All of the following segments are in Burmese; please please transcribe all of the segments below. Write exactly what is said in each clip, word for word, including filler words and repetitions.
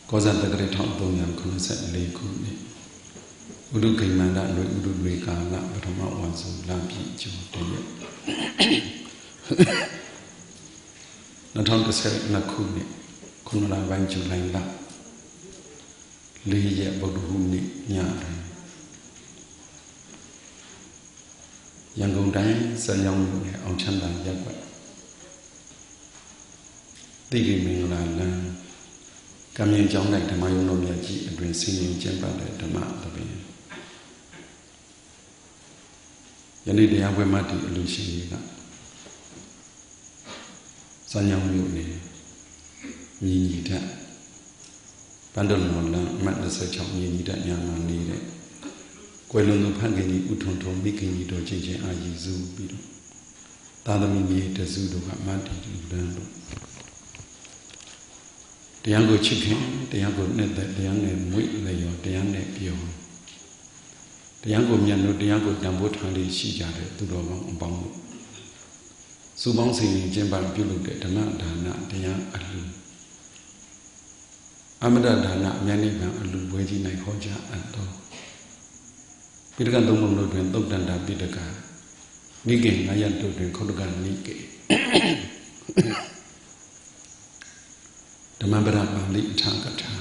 ကောဇာတက္ကရာထောင်သုံးရာခုနှစ်ဆယ့်လေးခုနှစ်ဥဒုကိမန္တလွေဥဒုလွေကာလပထမဝန်စုလာပြည့်ကျော်တရက်နှစ်ထောင်တစ်ဆယ့်နှစ်ခုနှစ်ခုနှစ်လပိုင်းဇူလိုင်လလေးရက်ဗုဒ္ဓဟူးနေ့ညတွင်ရန်ကုန်တိုင်းစံကြောင်းမြို့နယ်အောင်ချမ်းသာရပ်ကွက်တိဂိမင်္ဂလာလမ်းကမြင်ကျောင်း၌ဓမ္မယုံတော်မြတ်ကြီးအတွင်ဆင်းရင်ကျင်းပတဲ့ဓမ္မသဘင်ယနေ့တရားပွဲမှတည်အလူရှင်ကြီးကစံကြောင်းမြို့နယ်မြည်ညီထက်ပန္တလွန်လမ်းအမှတ်၂၆မြည်ညီထက်ညမှာနေတဲ့ကွယ်လွန်သူဖန်ခင်ကြီးဥထုံထုံမိခင်ကြီးတို့ချင်းချင်းအာရည်စုပြီးတော့သာသမီမြေတစုတို့ကမတ္တိတူလမ်းတို့တရားကိုချစ်ခင်တရားကိုနဲ့တရားနဲ့မွေ့လျော်တရားနဲ့ပြောတရားကိုမြတ်လို့တရားကိုတန်ဖိုးထားလေးရှိကြတယ်သူတော်ကောင်းအပေါင်းတို့စုပေါင်းစင်ရင်ကျင့်ပပြုလုပ်တဲ့ဓမ္မဒါနတရားအလှူအမတဒါနအမြတ်နိဗ္ဗာန်အလှူပွဲကြီး၌ဟောကြားအပ်တော်ပိဋကသုံးပုံတို့တွင်သုတ်တန္တာပိဋကနိကေငါးရပ်တို့တွင်ခုတ်တကနိကေဓမ္မပဒပါဠိအထာကထာ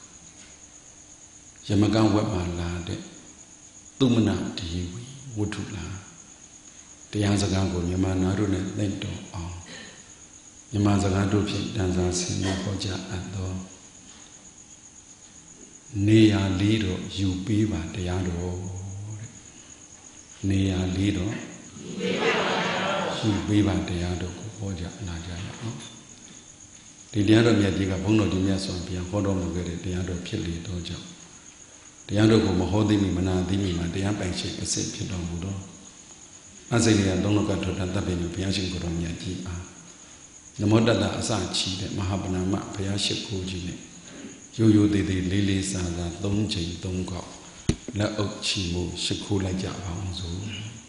ယမကဝက်မှာလာတဲ့သုမနာဒီဝိဝတ္ထုလာတရားစကားကိုမြန်မာနာတို့နဲ့သိတော်အောင်မြန်မာစကားတို့ဖြင့်တန်စာဆင်းရဲဟောကြားအပ်သောနေရာလေးတော့ယူပေးပါတရားတော်တဲ့နေရာလေးတော့ယူပေးပါတရားတော်ကိုဟောကြားနာကြရအောင်ဒီတရားတော်မြတ်ကြီးကဘုန်းတော်ကြီးမြတ်စွာဘုရားဟောတော်မူခဲ့တဲ့တရားတော်ဖြစ်လေတော့ကြောင့်တရားတော်ကိုမဟောသိမိမနာသိမိမှာတရားပိုင်ရှင်အစစ်ဖြစ်တော်မူတော့အစိမ့်ရသုံးလောကထောတန်တပ်ပင်ဘုရားရှင်ကိုယ်တော်မြတ်ကြီးအားနမောတတအစချီတဲ့မဟာပဏာမဘုရားရှိခိုးကြီးနဲ့ရိုးရိုးသေးသေးလေးလေးစားစားသုံးချိန်သုံးခေါက်လက်အုပ်ချီမှုရှိခိုးလိုက်ကြပါအောင်စို့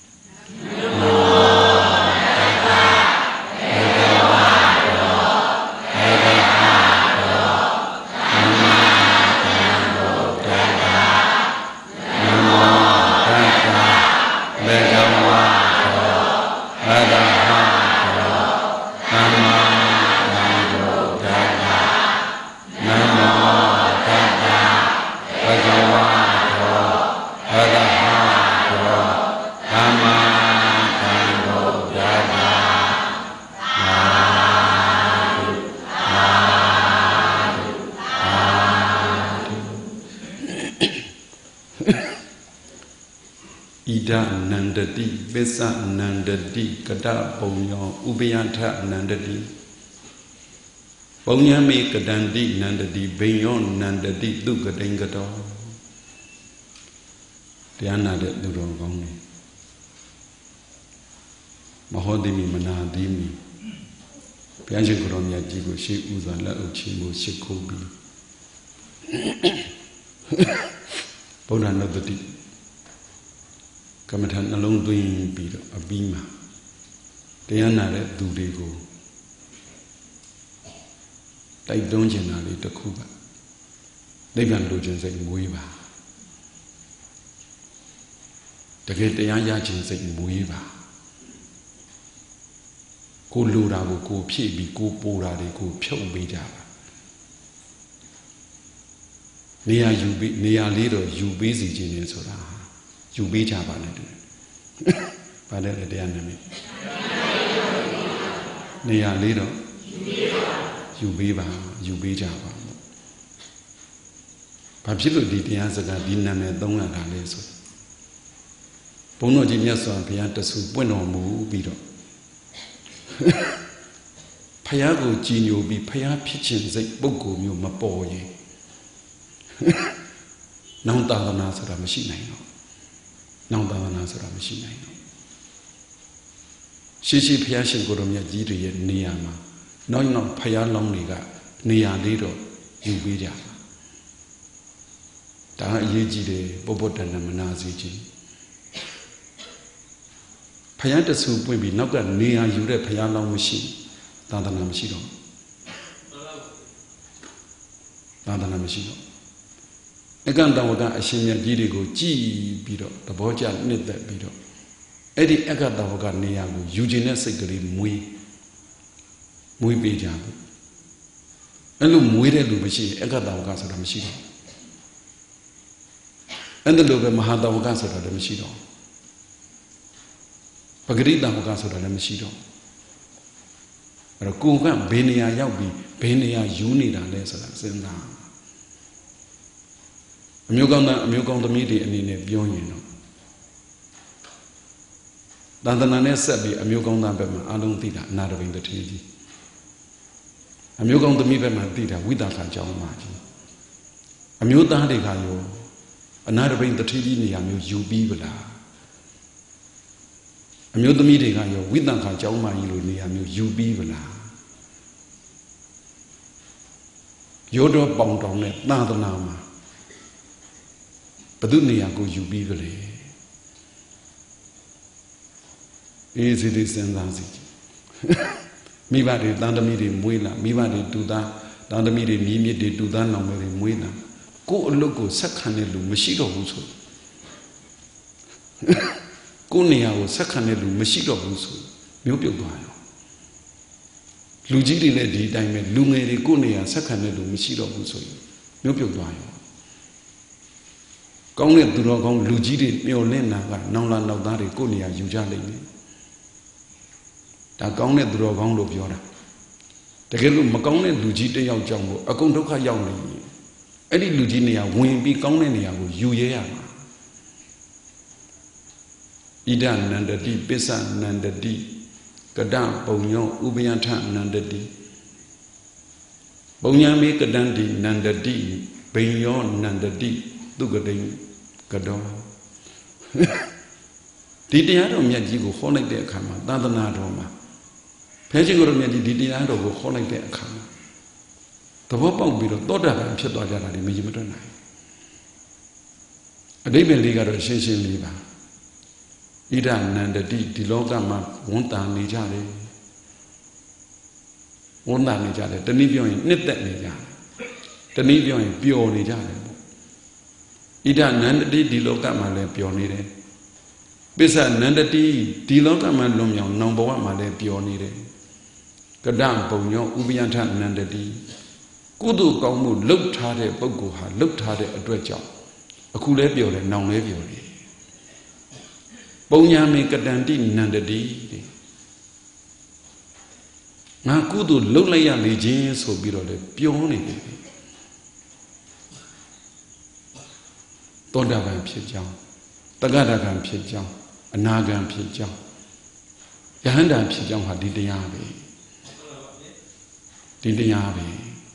နန္ဒတိပစ္စနန္ဒတိကတပုံယောဥပယထနန္ဒတိပုံညမေကတန္တိနန္ဒတိဘိယောနန္ဒတိသူကတိန်ကတောတရားနာတဲ့သူတော်ကောင်းတွေမဟောသိမိမနာသိမိဘုရားရှင်ကိုယ်တော်မြတ်ကြီးကိုရှေးဥစွာလက်အုပ်ချီမှုရှိခိုးပြီးဗုဒ္ဓနုတ္တိကမ္မထာနှလုံးသွင်းပြီးတော့အပြီးမှာတရားနာတဲ့သူတွေကိုတိုက်တွန်းချင်တာလေးတစ်ခုကနိဗ္ဗာန်လိုချင်စိတ်မွေးပါတကယ်တရားရချင်စိတ်မွေးပါကိုလိုတာကိုကိုဖြည့်ပြီးကိုပိုတာတွေကိုဖြုတ်ပေးကြပါနေရာယူပြီးနေရာလေးတော့ယူပေးစီခြင်းနေဆိုတာယူပေးကြပါနဲ့တူ။ဘာလဲတရားနာမည်။နေရာလေးတော့ယူပေးပါယူပေးကြပါ။ဘာဖြစ်လို့ဒီတရားစကားဒီနာမည်သုံးရတာလဲဆိုဘုန်းတော်ကြီးမြတ်စွာဘုရားတဆူပွင့်တော်မူပြီးတော့ဖယားကိုကြည်ညိုပြီးဖယားဖြစ်ခြင်းစိတ်ပုဂ္ဂိုလ်မျိုးမပေါ်ရင်နောင်တာသနာဆိုတာမရှိနိုင်တော့နောင်တာသနာဆိုတာမရှိနိုင်တော့ရှိရှိဖယားရှင်ကိုယ်တော်မြတ်ကြီးတွေရဲ့နေရာမှာနောက်နောက်ဖယားလောင်းတွေကနေရာလေးတော့ယူပေးကြဒါအရေးကြီးတယ်ပုပ္ပတ္တနာမနာစီခြင်းဖယားတဆူပွင့်ပြီးနောက်ကနေရာယူတဲ့ဖယားလောင်းမရှိသာသနာမရှိတော့သာသနာမရှိတော့အကန့်တဝကအရှင်မြတ်ကြီးတွေကိုကြည်ပြီးတော့သဘောကျနှစ်သက်ပြီးတော့အဲ့ဒီအကန့်တဝကနေရာကိုယူခြင်းတဲ့စိတ်ကလေးမွေးမွေးပေးကြဘူးအဲ့လိုမွေးတဲ့လူမရှိရင်အကန့်တဝကဆိုတာမရှိတော့အဲ့ဒါလိုပဲမဟာတဝကဆိုတာလည်းမရှိတော့ပဂရိတဝကဆိုတာလည်းမရှိတော့အဲ့တော့ကိုယ်ကဘယ်နေရာရောက်ပြီးဘယ်နေရာယူနေတာလဲဆိုတာစဉ်းစားအမျိုးကောင်းသားအမျိုးကောင်းသမီးတွေအနေနဲ့ပြောရင်တော့သာသနာနဲ့ဆက်ပြီးအမျိုးကောင်းသားဘက်မှာအလုံးသိတာအနာတပိန်တထေကြီးအမျိုးကောင်းသမီးဘက်မှာသိတာဝိသခာကျောင်းမှာကြီးအမျိုးသားတွေကရောအနာတပိန်တထေကြီးနေရာမျိုးယူပြီးပလားအမျိုးသမီးတွေကရောဝိသခာကျောင်းမှာကြီးလိုနေရာမျိုးယူပြီးပလားရိုးတော့ပေါင်တောင်နဲ့သာသနာမှာဘယ်သူနေရာကိုယူပြီးကြလေအေးစီလေးစဉ်းစားစီမိဘတွေတန်သမီးတွေမွေးလာမိဘတွေတူသားတန်သမီးတွေမြည်မြစ်တွေတူသားနောင်တွေမွေးလာကိုယ်အလုပ်ကိုဆက်ခံတဲ့လူမရှိတော့ဘူးဆိုကိုယ်နေရာကိုဆက်ခံတဲ့လူမရှိတော့ဘူးဆိုမျိုးပြုတ်သွားရောလူကြီးတွေလည်းဒီအတိုင်းပဲလူငယ်တွေကိုယ်နေရာဆက်ခံတဲ့လူမရှိတော့ဘူးဆိုမျိုးပြုတ်သွားရောကောင်းတဲ့သူတော်ကောင်းလူကြီးတွေမျောလင့်တာကနောင်လာနောက်သားတွေကိုယ်နေရာယူကြလိမ့်မယ်ဒါကောင်းတဲ့သူတော်ကောင်းလို့ပြောတာတကယ်လို့မကောင်းတဲ့လူကြီးတစ်ယောက်ကြောင့်ကိုအကုန်ဒုက္ခရောက်နေပြီအဲ့ဒီလူကြီးနေရာဝင်ပြီးကောင်းတဲ့နေရာကိုယူရဲရမှာဣဒနန္တတိပစ္စနန္တတိကတပုံညောဥပယထနန္တတိပုံညာမေကတံတိနန္တတိဘိညောနန္တတိသူကတိကတော့ဒီတရားတော်မြတ်ကြီးကိုခေါ်လိုက်တဲ့အခါမှာသာသနာတော်မှာဖဲချင်းကိုတော်မြတ်ကြီးဒီတရားတော်ကိုခေါ်လိုက်တဲ့အခါမှာသဘောပေါက်ပြီးတော့သောတာပန်ဖြစ်သွားကြတာဒီမကြီးမတွက်နိုင်အတိပ္ပယ်လေးကတော့ရှင်းရှင်းလေးပါဣဒနန္တတိဒီလောကမှာဝန်တာနေကြတယ်ဝန်တာနေကြတယ်တနည်းပြောရင်နှစ်သက်နေကြတယ်တနည်းပြောရင်ပျော်နေကြတယ်ဣဒနန္တတိဒီလောကမှာလည်းပျော်နေတယ်ပစ္စနန္တတိဒီလောကမှာလွန်မြောင်နောင်ဘဝမှာလည်းပျော်နေတယ်ကတပုံညောဥပယထနန္တတိကုသိုလ်ကောင်းမှုလှုပ်ထားတဲ့ပုဂ္ဂိုလ်ဟာလှုပ်ထားတဲ့အတွက်ကြောင့်အခုလည်းပျော်တယ်နောင်လည်းပျော်တယ်ပုံညာမေကတံတိနန္တတိငါကုသိုလ်လှုပ်လိုက်ရလေခြင်းဆိုပြီးတော့လည်းပြောနေတယ်သောတာပန်ဖြစ်ကြောင်းတဂရကံဖြစ်ကြောင်းအနာဂံဖြစ်ကြောင်းယဟန္တာဖြစ်ကြောင်းဟာဒီတရားပဲဒီတရားပဲ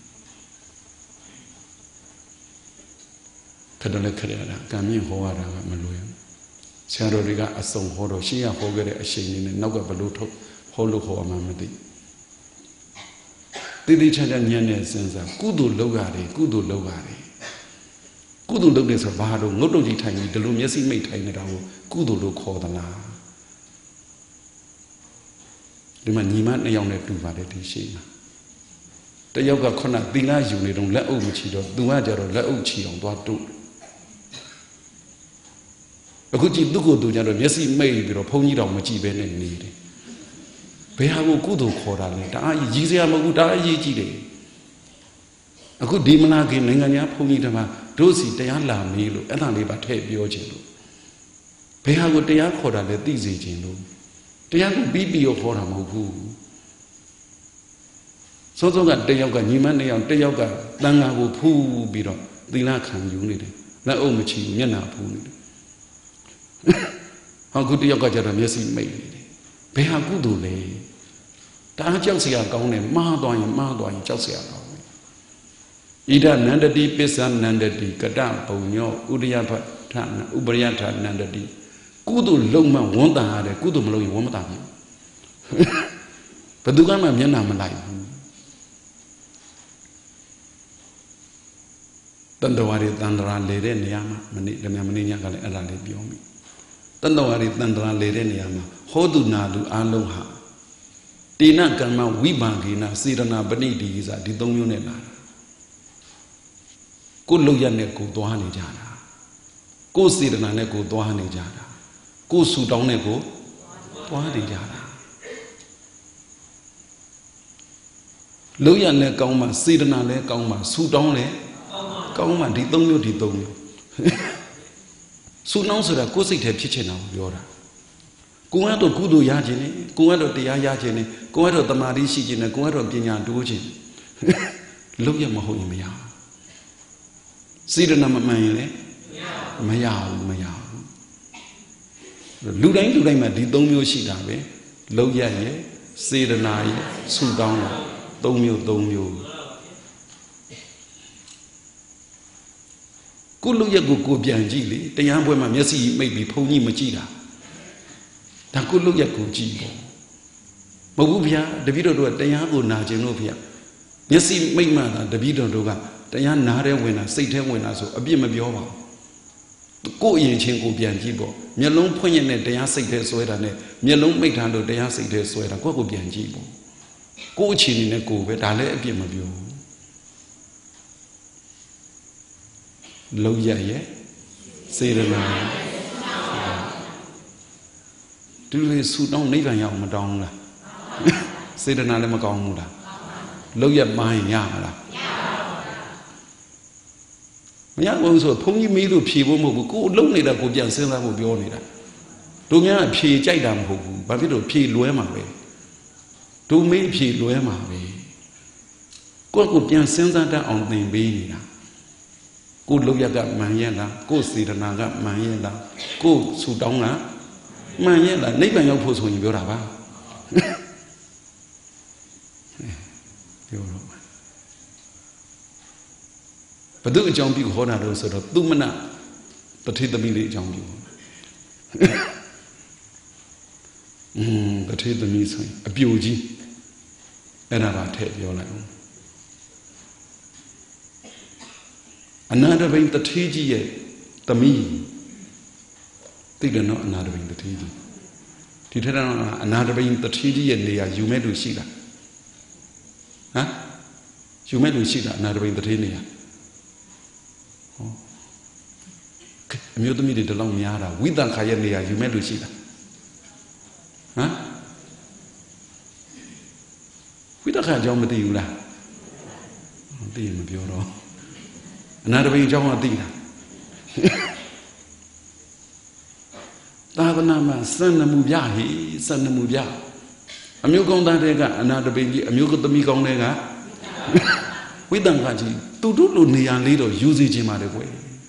ခက်တယ်လည်းခက်ရတာကံမြင့်ဟောရတာကမလွယ်ဘူးဆရာတော်တွေကအစုံဟောတော့ရှင်းရဟောခဲ့တဲ့အချိန်လေးနဲ့နောက်ကဘလို့ထုတ်ဟောလို့ဟောမှမသိတိတိကျကျညံ့နေစဉ်းစားကုသိုလ်လုပ်ရတယ်ကုသိုလ်လုပ်ရတယ်ကုသိုလ်လုပ်တယ်ဆိုဘာလို့ငုတ်တုတ်ကြီးထိုင်ပြီးဒီလိုမျက်စိမိတ်ထိုင်နေတာကိုကုသိုလ်လို့ခေါ်သလားဒီမှာညီမနှစ်ယောက်နဲ့တူပါတယ်ဒီရှိမှာတယောက်ကခုနသီလယူနေတော့လက်အုပ်မချီတော့သူကကြတော့လက်အုပ်ချီအောင်သွားတုတ်အခုကြည့်သူ့ကိုယ်သူကြတော့မျက်စိမိတ်ပြီးတော့ဘုန်းကြီးတော်မကြည့်ပဲနဲ့နေတယ်ဘယ်ဟာကိုကုသိုလ်ခေါ်တာလဲတအားကြီးစရာမဟုတ်ဘူးတအားရေးကြည့်တယ်အခုဒီမနာခင်နိုင်ငံသားဘုန်းကြီးတွေမှာတို့စီတရားလာမေးလို့အဲ့ဒါလေးပါထည့်ပြောခြင်းလို့ဘယ်ဟာကိုတရားခေါ်တာလဲသိစေခြင်းလို့တရားကိုပြီးပြီးရောခေါ်တာမဟုတ်ဘူးစောစောကတယောက်ကညီမနှစ်ယောက်တယောက်ကတန်ဃာကိုဖူးပြီးတော့သီလခံယူနေတယ်လက်အုပ်မချီဘူးမျက်နှာဖူးနေတယ်ဟောခုတယောက်ကကြတော့မျက်စိမိတ်နေတယ်ဘယ်ဟာကုသိုလ်လဲဒါကြောက်စရာကောင်းတယ်မှားသွားရင်မှားသွားရင်ကြောက်စရာကောင်းတယ်ဣဒနန္တတိပစ္စနန္တတိကတပုံညောဥဒယဖထဥပရိယထနန္တတိကုသိုလ်လုံးမှဝန်တန်ရတယ်ကုသိုလ်မလုပ်ရင်ဝန်မတန်ဘူးဘယ်သူကမှမျက်နှာမလိုက်ဘူးတန်တော်ရည်တန်တရာလေတဲ့နေရာမှာမနေ့လည်းမနေ့ညကလည်းအဲ့ဒါလေးပြောမိတန်တော်ရည်တန်တရာလေတဲ့နေရာမှာဟောတုနာလူအလုံးဟာတိနကမ္မဝိပါကိနစေတနာပဏိတိစာဒီသုံးမျိုးနဲ့လာတာကိုလုံရနဲ့ကိုသွားနေကြတာကိုစေတနာနဲ့ကိုသွားနေကြတာကိုဆူတောင်းနဲ့ကိုသွားနေကြတာလုံရနဲ့ကောင်းမှစေတနာလည်းကောင်းမှဆူတောင်းလည်းကောင်းမှဒီသုံးမျိုးဒီသုံးမျိုးဆူတောင်းဆိုတာကိုယ်စိတ်ထဲဖြစ်ချင်တာကိုပြောတာကိုယ်ကတော့ကုသိုလ်ရခြင်းနဲ့ကိုယ်ကတော့တရားရခြင်းနဲ့ကိုယ်ကတော့တမာတိရှိခြင်းနဲ့ကိုယ်ကတော့ပညာတိုးခြင်းလုံရမဟုတ်ရင်မရစေတနာမမှန်ရင်လည်းမရဘူးမရဘူးလူတိုင်းလူတိုင်းမှာဒီသုံးမျိုးရှိတာပဲလုံရရဲ့စေတနာရဲ့ဆူတောင်းတာသုံးမျိုးသုံးမျိုးကိုလုံရက်ကိုကိုပြန်ကြည့်လေတရားပွဲမှာမျက်စိမိတ်ပြီးဖုံကြီးမကြည့်တာဒါကိုလုံရက်ကိုကြည့်ပေါ့မဟုတ်ဘူးဗျာတပည့်တော်တို့ကတရားကိုနာကျင်လို့ဗျာမျက်စိမိတ်မှသာတပည့်တော်တို့ကတရားနားထဲဝင်တာစိတ်ထဲဝင်တာဆိုအပြစ်မပြောပါဘူးကိုယ်အရင်ချင်းကိုပြန်ကြည့်ပေါ့မျက်လုံးဖွင့်ရတဲ့တရားစိတ်ထဲဆွဲတာနဲ့မျက်လုံးမိတ်ထားလို့တရားစိတ်ထဲဆွဲတာကိုယ့်ကိုပြန်ကြည့်ပေါ့ကိုယ်အချင်းနဲ့ကိုယ်ပဲဒါလည်းအပြစ်မပြောဘူးလုံရရဲ့စေတနာဒီလိုဆူတောင်းနိဗ္ဗာန်ရအောင်မတောင်းဘူးလားစေတနာလည်းမကောင်းဘူးလားလုံရမှန်းရမလားမရဘူးဆိုဘုန်းကြီးမေးလို့ဖြေဖို့မဟုတ်ဘူးကိုယ်လုံနေတာကိုပြန်စဉ်းစားဖို့ပြောနေတာတို့များဖြေကြိုက်တာမဟုတ်ဘူးဘာဖြစ်လို့ဖြေလွဲမှာပဲတို့မေးဖြေလွဲမှာပဲကိုယ့်ကိုပြန်စဉ်းစားတတ်အောင်သင်ပေးနေတာကိုယ်လုံရကမှန်ရဲ့လားကိုယ်စေတနာကမှန်ရဲ့လားကိုယ်ဆူတောင်းကမှန်ရဲ့လားနိဗ္ဗာန်ရောက်ဖို့ဆိုရင်ပြောတာပါပြောတော့ဘယ်သူအကြောင်းပြုဟောတာလို့ဆိုတော့သူမနတထေသမီးလေးအကြောင်းပြုอืมတထေသမီးဆိုရင်အပြိုကြီးအဲ့ဒါပါထည့်ပြောလိုက်အောင်အနာတပိန်တထေကြီးရဲ့သမီးသိတယ်နော်အနာတပိန်တထေကြီးဒီထက်တော့အနာတပိန်တထေကြီးရဲ့နေရာယူမဲ့လူရှိလားဟမ်ယူမဲ့လူရှိလားအနာတပိန်တထေနေရာဟောအမျိုးသမီးတွေတလောက်များတာဝိတ္တခါရဲ့နေရာယူမဲ့လူရှိလားဟမ်ဝိတ္တခါအကြောင်းမသိဘူးလားမသိရင်မပြောတော့အနာတပိန်အကြောင်းကသိလားသာသနာမှာစံနမှုပြဟိစံနမှုပြအမျိုးကောင်းသားတွေကအနာတပိန်ကြီးအမျိုးကသမီးကောင်းတွေကဝိတ္တခါကြီးတူတူလိုနေရာလေးတော့ယူစီခြင်းပါတယ်ကွယ်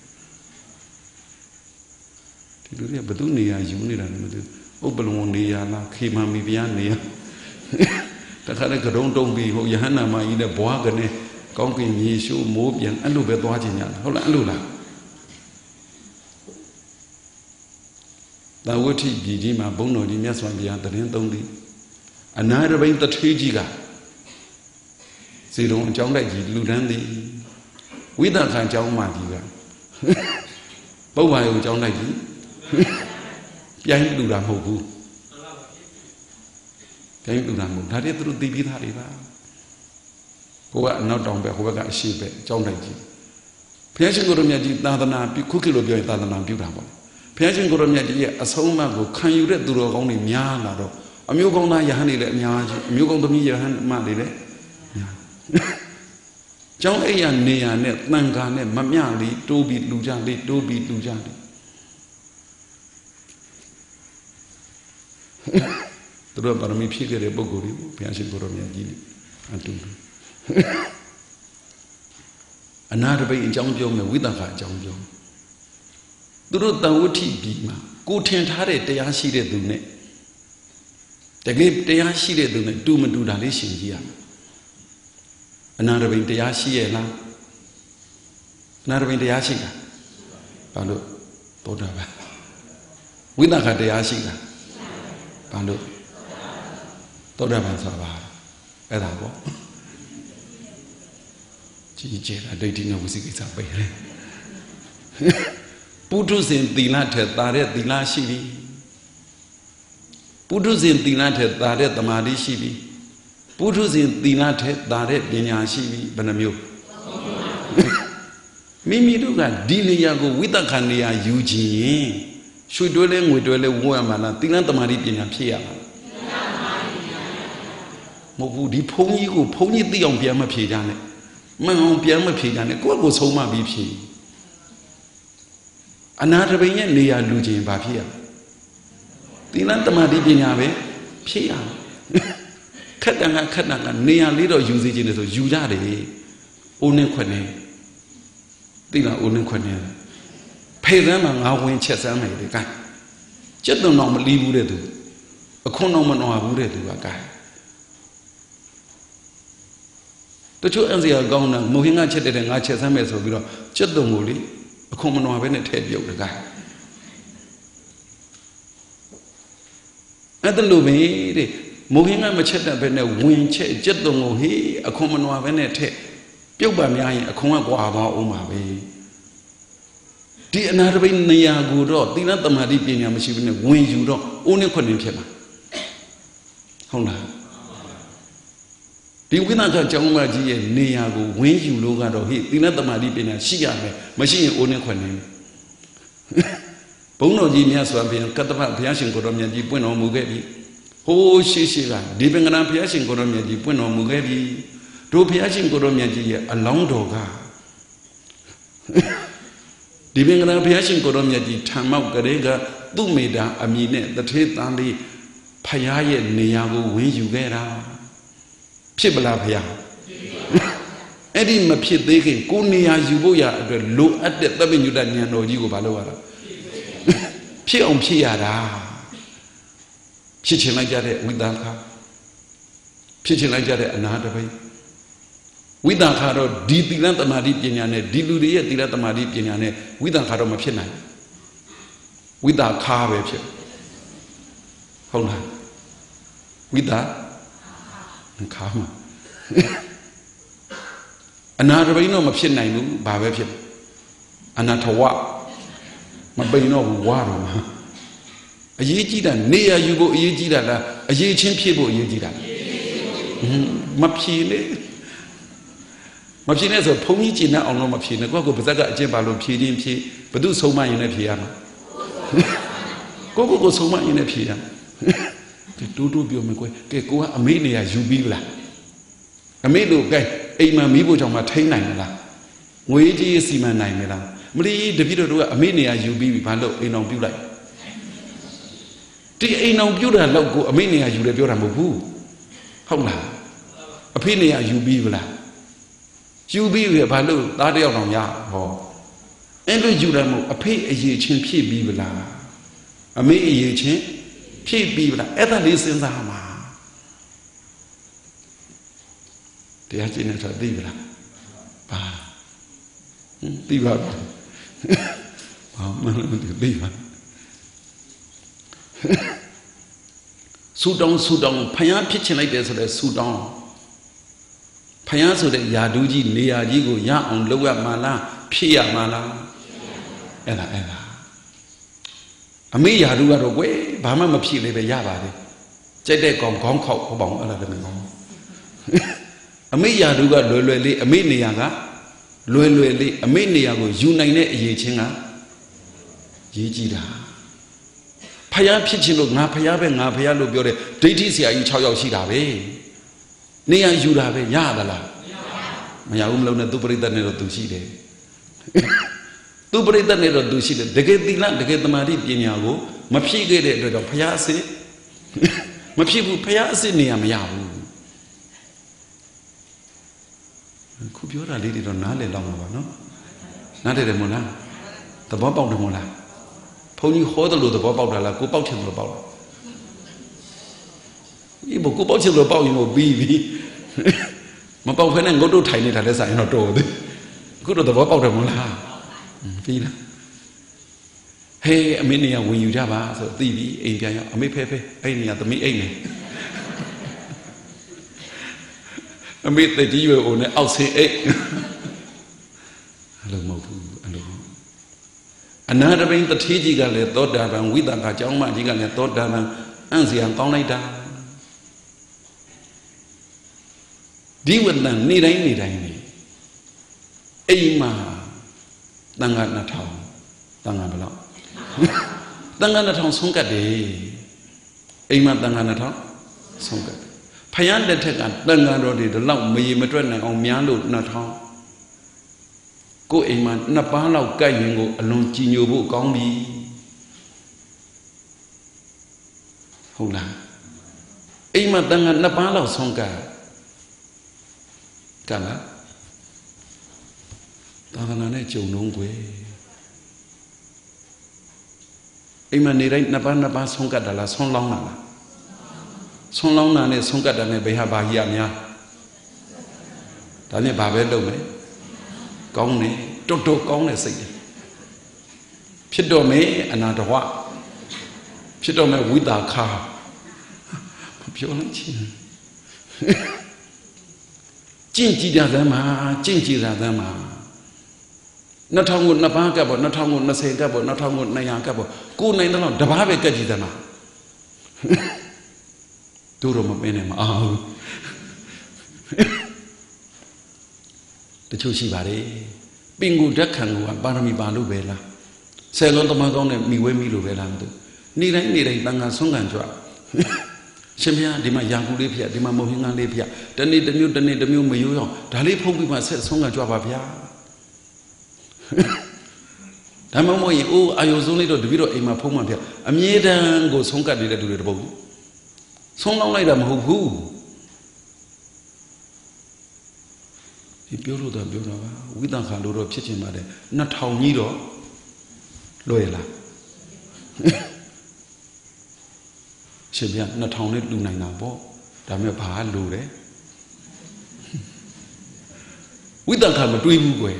ဒီလိုတွေကဘယ်သူနေရာယူနေတာလဲမသိဘူးဥပ္ပလုံနေရာလားခေမမီပြားနေရာတခါတည်းကတုံးတုံးပြီးဟိုယဟန္တာမကြီးနဲ့ဘွားကနေကောင်းကင်မြေရှိုးမိုးပြန်အဲ့လိုပဲသွားခြင်းညာဟုတ်လားအဲ့လိုလားသာဝတိပြည်ကြီးမှာဘုန်းတော်ကြီးမြတ်စွာဘုရားတရင်သုံးသည်အနာတပိန်တထေးကြီးကဇေတုံအကြောင်းတိုက်ကြီးလူတန်းသည်ဝိသခအကြောင်းမကြီးကပုဗ္ဗာယုံအကြောင်းတိုက်ကြီးပြိုင်းလူတာမဟုတ်ဘူးပြိုင်းလူတာမဟုတ်ဒါတည်းသူတို့သိပြီးသားတွေပါဟိုကအနောက်တောင်ဘက်ဟိုဘက်ကအရှေ့ဘက်အကြောင်းတိုက်ကြီးဘုရားရှင်ကိုရမြတ်ကြီးသာသနာပြုခုခေတ်လိုပြောရင်သာသနာပြုတာပေါ့ဘုရားရှင်ကိုရမြတ်ကြီးရဲ့အဆုံးအမကိုခံယူတဲ့သူတော်ကောင်းတွေများလာတော့အမျိုးကောင်းသားယဟန်တွေလည်းအများကြီးအမျိုးကောင်းသမီးယဟန်မတွေလည်းများကျောင်းအိယာနေရာနဲ့တန်ခါနဲ့မမျှလေးတိုးပြီးလူကြလေးတိုးပြီးလူကြလေးသူတို့ပါရမီဖြည့်ခဲ့တဲ့ပုဂ္ဂိုလ်တွေဘုရားရှင်ကိုရမြတ်ကြီးအတူတူအနာတပိန်အကြောင်းပြောမယ်ဝိသခအကြောင်းပြောသူတို့တန်ဝဋ္ဌိပြီးမှာကိုထင်ထားတဲ့တရားရှိတဲ့သူနဲ့တကယ်တရားရှိတဲ့သူနဲ့တူမတူတာလေးရှင်းကြည့်ရမယ်အနာတပိန်တရားရှိရဲ့လားအနာတပိန်တရားရှိတာဘာလို့သောတာပန်ဝိသခတရားရှိတာဘာလို့သောတာပန်ဆိုတာပါအဲ့ဒါပေါ့ကြီးကျယ်တာဒိဋ္ဌိနဲ့ဝိသိကိစ္စပဲလေပုထုဇဉ်သီလထက်သာတဲ့သီလရှိပြီပုထုဇဉ်သီလထက်သာတဲ့သမာဓိရှိပြီပုထုဇဉ်သီလထက်သာတဲ့ပညာရှိပြီဘယ်နှမျိုးမိမိတို့ကဒီနေရာကိုဝိတ္တခဏနေရာယူခြင်းရင်ရွှေတွဲလဲငွေတွဲလဲဝတ်ရမှာလားသီလသမာဓိပညာဖြစ်ရမှာမဟုတ်ဘူးဒီဘုန်းကြီးကိုဘုန်းကြီးသိအောင်ပြန်မဖြေကြနဲ့မှန်အောင်ပြန်မဖြေကြနဲ့ကိုယ့်ကိုယ်ဆုံးမပြီးဖြေအနာတပိန်ရဲ့နေရာလူချင်းဘာဖြစ်ရသီလသမာဓိပညာပဲဖြစ်ရခက်တန်ကခက်တန်ကနေရာလေးတော့ယူစေခြင်းလေဆိုယူကြတယ်အိုးနဲ့ခွက်နဲ့သိလားအိုးနဲ့ခွက်နဲ့ဖေသမ်းမှာငါဝင်ချက်စမ်းမယ်လေကဲကျက်တုံတော့မလီးဘူးတဲ့သူအခွန်းတော့မနှောဘူးတဲ့သူကကဲတချို့အန်စီယာကောင်းတာမုံဟင်းကချက်တဲ့ငါချက်စမ်းမယ်ဆိုပြီးတော့ကျက်တုံကိုလေအခွန်းမနှောပဲနဲ့ထည့်ပြုတ်တယ်ကဲအဲ့ဒါလိုပဲတဲ့မုံဟင်းကမချက်တဲ့ဘဲနဲ့ဝင်ချက်ကျက်တုံကိုဟေးအခွန်းမနှောပဲနဲ့ထည့်ပြုတ်ပါများရင်အခွန်ကကွာသွားအောင်ပါပဲဒီအနာတပိနေရာကိုတော့သီလသမာဓိပညာမရှိဘဲနဲ့ဝင်ယူတော့အိုးနဲ့ခွက်နေဖြစ်မှာဟုတ်လားဒီဝိသကကျောင်းမကြီးရဲ့နေရာကိုဝင်ယူလို့ကတော့ဟိသီလသမာဓိပညာရှိရမယ်မရှိရင်အိုးနဲ့ခွက်နေဘုန်းတော်ကြီးမြတ်စွာဘုရားကတ္တဗဘုရားရှင်ကိုတော်မြတ်ကြီးပွင့်တော်မူခဲ့ပြီဟိုးရှိရှိကဒီပင်ကနာဘုရားရှင်ကိုတော်မြတ်ကြီးပွင့်တော်မူခဲ့ပြီတို့ဘုရားရှင်ကိုတော်မြတ်ကြီးရဲ့အလောင်းတော်ကဒီပင်ကနာဘုရားရှင်ကိုတော်မြတ်ကြီးထံမောက်ကလေးကသူ့မိတာအမိနဲ့တထေးတန်းလေးဖယားရဲ့နေရာကိုဝင်ယူခဲ့တာဖြစ်ပလားဘုရားအဲ့ဒီမဖြစ်သေးခင်ကိုနေရာယူဖို့ရအတွက်လိုအပ်တဲ့သဗ္ဗညုတဉာဏ်တော်ကြီးကိုမလုပ်ရတာဖြစ်အောင်ဖြစ်ရတာဖြစ်ချင်လိုက်ကြတဲ့ဝိသခဖြစ်ချင်လိုက်ကြတဲ့အနာတပိဝိသခါတော့ဒီသီလသမာဓိပညာနဲ့ဒီလူတွေရဲ့သီလသမာဓိပညာနဲ့ဝိသခါတော့မဖြစ်နိုင်ဝိသခါပဲဖြစ်ဟုတ်လားဝိသခါမှာအနာတပိတော့မဖြစ်နိုင်ဘူးဘာပဲဖြစ်အနာထဝမပိန်တော့ဘူးဝါတော့မှာအရေးကြီးတာနေရယူဖို့အရေးကြီးတာလားအရေးချင်းဖြစ်ဖို့အရေးကြီးတာမဖြေလေမဖြေနဲ့ဆိုဘုန်းကြီးကျင့်တဲ့အောင်လို့မဖြေနဲ့ကိုယ့်ကိုပါဇက်ကအကျင့်ပါလို့ဖြေခြင်းဖြေဘသူဆုံးမရင်လည်းဖြေရမှာကိုယ့်ကိုယ်ကိုဆုံးမရင်လည်းဖြေရဒီတူတူပြောမယ်ကွယ်ကဲကိုကအမေနေရယူပြီးလားအမေတို့ကဲအိမ်မှာမိဖို့ကြောင့်မထိန်းနိုင်မလားငွေကြီးစီမံနိုင်မလားမလီတပည့်တို့ကအမေနေရယူပြီးပြီဘာလို့အိမ်အောင်ပြုတ်လိုက်ဒီအိမ်အောင်ပြုတ်တာတော့ကိုအမေနေရယူတယ်ပြောတာမဟုတ်ဘူးဟုတ်လားအဖေနေရယူပြီးဗလားယူပြီးရဘာလို့သားတယောက်တောင်ရဟောအဲ့လိုယူတယ်မဟုတ်အဖေအရေးချင်းဖြည့်ပြီးဗလားအမေအရေးချင်းဖြည့်ပြီးဗလားအဲ့ဒါလေးစဉ်းစားမှာတရားကျင့်နေတော့သိဗလားပါသိပါဘာမှမသိပါဆူတောင်းဆူတောင်းဖယားဖြစ်ချင်လိုက်တယ်ဆိုတဲ့ဆူတောင်းဖယားဆိုတဲ့ယာဒူးကြီးနေရာကြီးကိုရအောင်လုပ်ရမှာလားဖြစ်ရမှာလားအဲ့ဒါအဲ့ဒါအမေယာဒူးကတော့ကွယ်ဘာမှမဖြစ်လေပဲရပါတယ်ကြိုက်တဲ့ကောင်ခေါင်းခေါက်ဟောပေါင်းအဲ့ဒါလည်းမကောင်းအမေယာဒူးကလွယ်လွယ်လေးအမေနေရာကလွယ်လွယ်လေးအမေနေရာကိုယူနိုင်တဲ့အရေးချင်းကရေးကြည့်တာဖယားဖြစ်ချင်လို့ငါဖယားပဲငါဖယားလို့ပြောတယ်ဒိဋ္ဌိဆရာကြီး၆ယောက်ရှိတာပဲနေရယူတာပဲရသလားမရဘူးမလို့နဲ့သူပရိသတ်နဲ့တော့သူရှိတယ်သူပရိသတ်နဲ့တော့သူရှိတယ်တကယ်သီလတကယ်သမာဓိပညာကိုမဖြည့်ခဲ့တဲ့အတွက်တော့ဖယားအစစ်မဖြည့်ဘူးဖယားအစစ်နေရမရဘူးခုပြောတာလေးတွေတော့နားလည်တော့မှာပါနော်နားတယ်တယ်မို့လားသဘောပေါက်တယ်မို့လားဘုန်းကြီးဟောတယ်လို့သဘောပေါက်တာလားကိုပေါက်ချင်တယ်လို့ပေါက်လားဒီဘကိုပေါက်ချင်လို့ပေါက်ရင်တော့ပြီးပြီမပေါက်ဖဲနဲ့ငုတ်တို့ထိုင်နေတာလည်းဆိုင်တော့တော်သေးအခုတော့သဘောပေါက်တယ်မို့လားပြီးလားဟေးအမေနေရဝင်ယူကြပါဆိုသိပြီအိမ်ပြန်ရောက်အမေဖဲဖဲအဲ့နေရသမီးအိမ်နေအမေတကြီးရွယ်အိုနဲ့အောက်ဆင်းအိတ်အဲ့လိုမဟုတ်ဘူးအဲ့လိုအနာတပိန်တထေးကြီးကလည်းသောတာပန်ဝိသကကျောင်းမကြီးကလည်းသောတာပန်အံ့စရာကောင်းလိုက်တာဒီဝတ္တန်နေတိုင်းနေတိုင်းနေအိမ်မှာ Tanga na thao tanga bala tanga na thao song kat de Ima tanga na thao song kat Phayan de thek ka tanga ro de law me ma twet nai aung mya lo na thao Ko ima na pa law kat yin ko alon ji nyo pho kaung bi Hou la Ima tanga na pa law song kat Ka la Tanga na chou nong kwe Ima ni rai na pa na pa song kat da la song long na la Song long na ne song kat da ne bai ha ba hi ya mya Da ne ba be lou me Kaung ne tot tot kaung ne sait Phit do me ana twa Phit do me wit da kha Ma phyo lai chi Jin ji da zan ma jin ji da zan ma Na thong ngut na ba ka bo na thong ngut na se ka bo na thong ngut na ya ka bo Ko nai da law da ba be kat ji da ma Tu ro ma pe ne ma a Tachou shi ba de Pin ko dat khan ko pa rami pa lo be la Se lon tama kaung ne mi we mi lo be la ma tu Ni dai ni dai tanga song kan chwa Shin phya di ma ya ku le phya di ma mo hin ngan le phya Ta ni ta myo ta ni ta myo ma yo yaw Da le phong pi ma set song kan chwa ba phya Da ma mo yin o ayo song lai do tpi do ai ma phong ma phya A mye dan ko song kat de tu le ta bau Song long lai da ma hou hu Di pyo lo da pyo da ba Wit dan kha lo ro phit chin ba de Na thao nyi do Lo ye la Shin phya na thao ne lu nai na po Da me ba lo de Wit dan kha ma twai bu kwe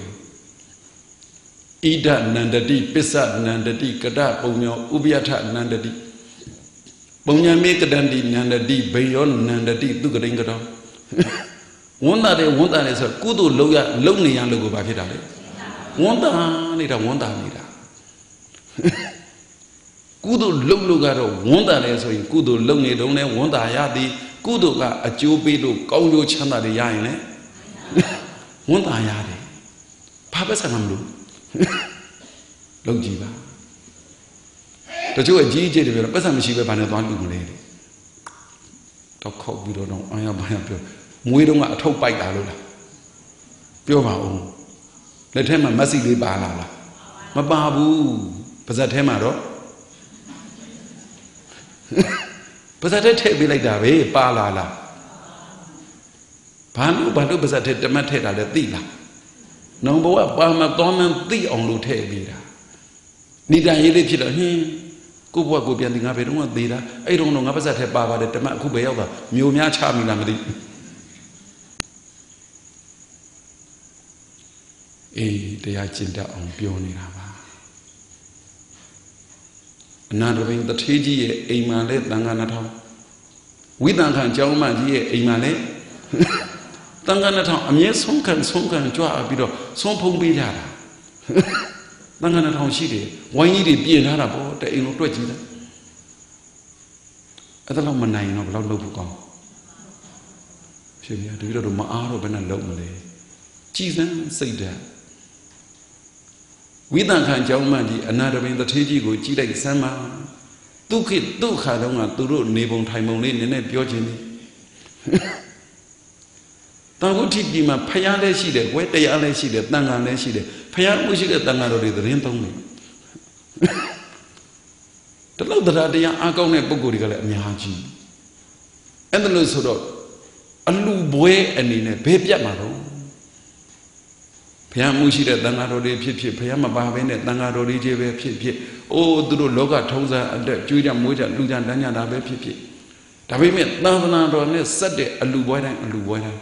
Ida nandati pissa nandati kada pungyo ubiyatha nandati Punya me kadandi nandati bayo nandati tu kading kado Wonda de wonda de so kudu lo ya lo ne yang lo ko ba phit da le Wonda ni da wonda ni da Kudu lo lo ga do wonda le so yin kudu lo ne dong ne wonda ya ti kudu ka a chou pi lo kaung chou chan da de ya yin le Wonda ya de Pha ba sa ma lo Lâu gì ba Tôi chú ở dĩ chế thì bây giờ mình chỉ phải bàn toán đủ này Tôi khóc vì đó đâu Ai à ai à biểu Mũi đâu ngạ thâu bạch đã luôn là Biểu bảo ông Lấy thêm mà mất gì đi bà là là Mà bà bù Bây giờ thêm mà đó Bây giờ thế thế bị lại đã về bà là là Bà nó bà nó bây giờ thế thế mà thế là để tì là Nó bảo là bà mà toán mà tì ông lù thế bị ra Ni da ye le phit da hin ko bwa ko pyan ti nga be dong ka the da ai dong dong nga pasat the pa ba de tama aku be yauk da myo mya cha mi la ma thi eh taya chin tat aung pyo ni da ba Ananda Bain the the ji ye ai ma le tanga na thao Wit dan khan chaung ma ji ye ai ma le Tanga na thao a mye song khan song khan chwa pi do song phong pi ja da Tanga na thao shi de wai ni de pien tha da po ta ain lo twet ji da A ta law ma nai no ba law lo phu kaung Phit ya de do ma a do ba na law ma le Ji san sait da Wit dan khan chaung ma ji Ananda Bain the the ji ko ji lai san ma Tu khit tu kha dong a tu ro ne pong thai mong le ne ne pyo chin ni Ta ko thi pi ma phaya le shi de kwe taya le shi de tanga le shi de Phaya mu shi de tanga ro de tharin thong ni Ta law tara taya a kaung ne pukkol de ka le a mya ji Ai da lo so do a lu bwe ani ne be pyat ma do Phaya mu shi de tanga ro de phit phit phaya ma pa be ne tanga ro de je be phit phit O tu ro loka thong sa atat chwe ja mwe ja lu ja dan ja da be phit phit Da pai me tavana ro ne sat de a lu bwe dai a lu bwe dai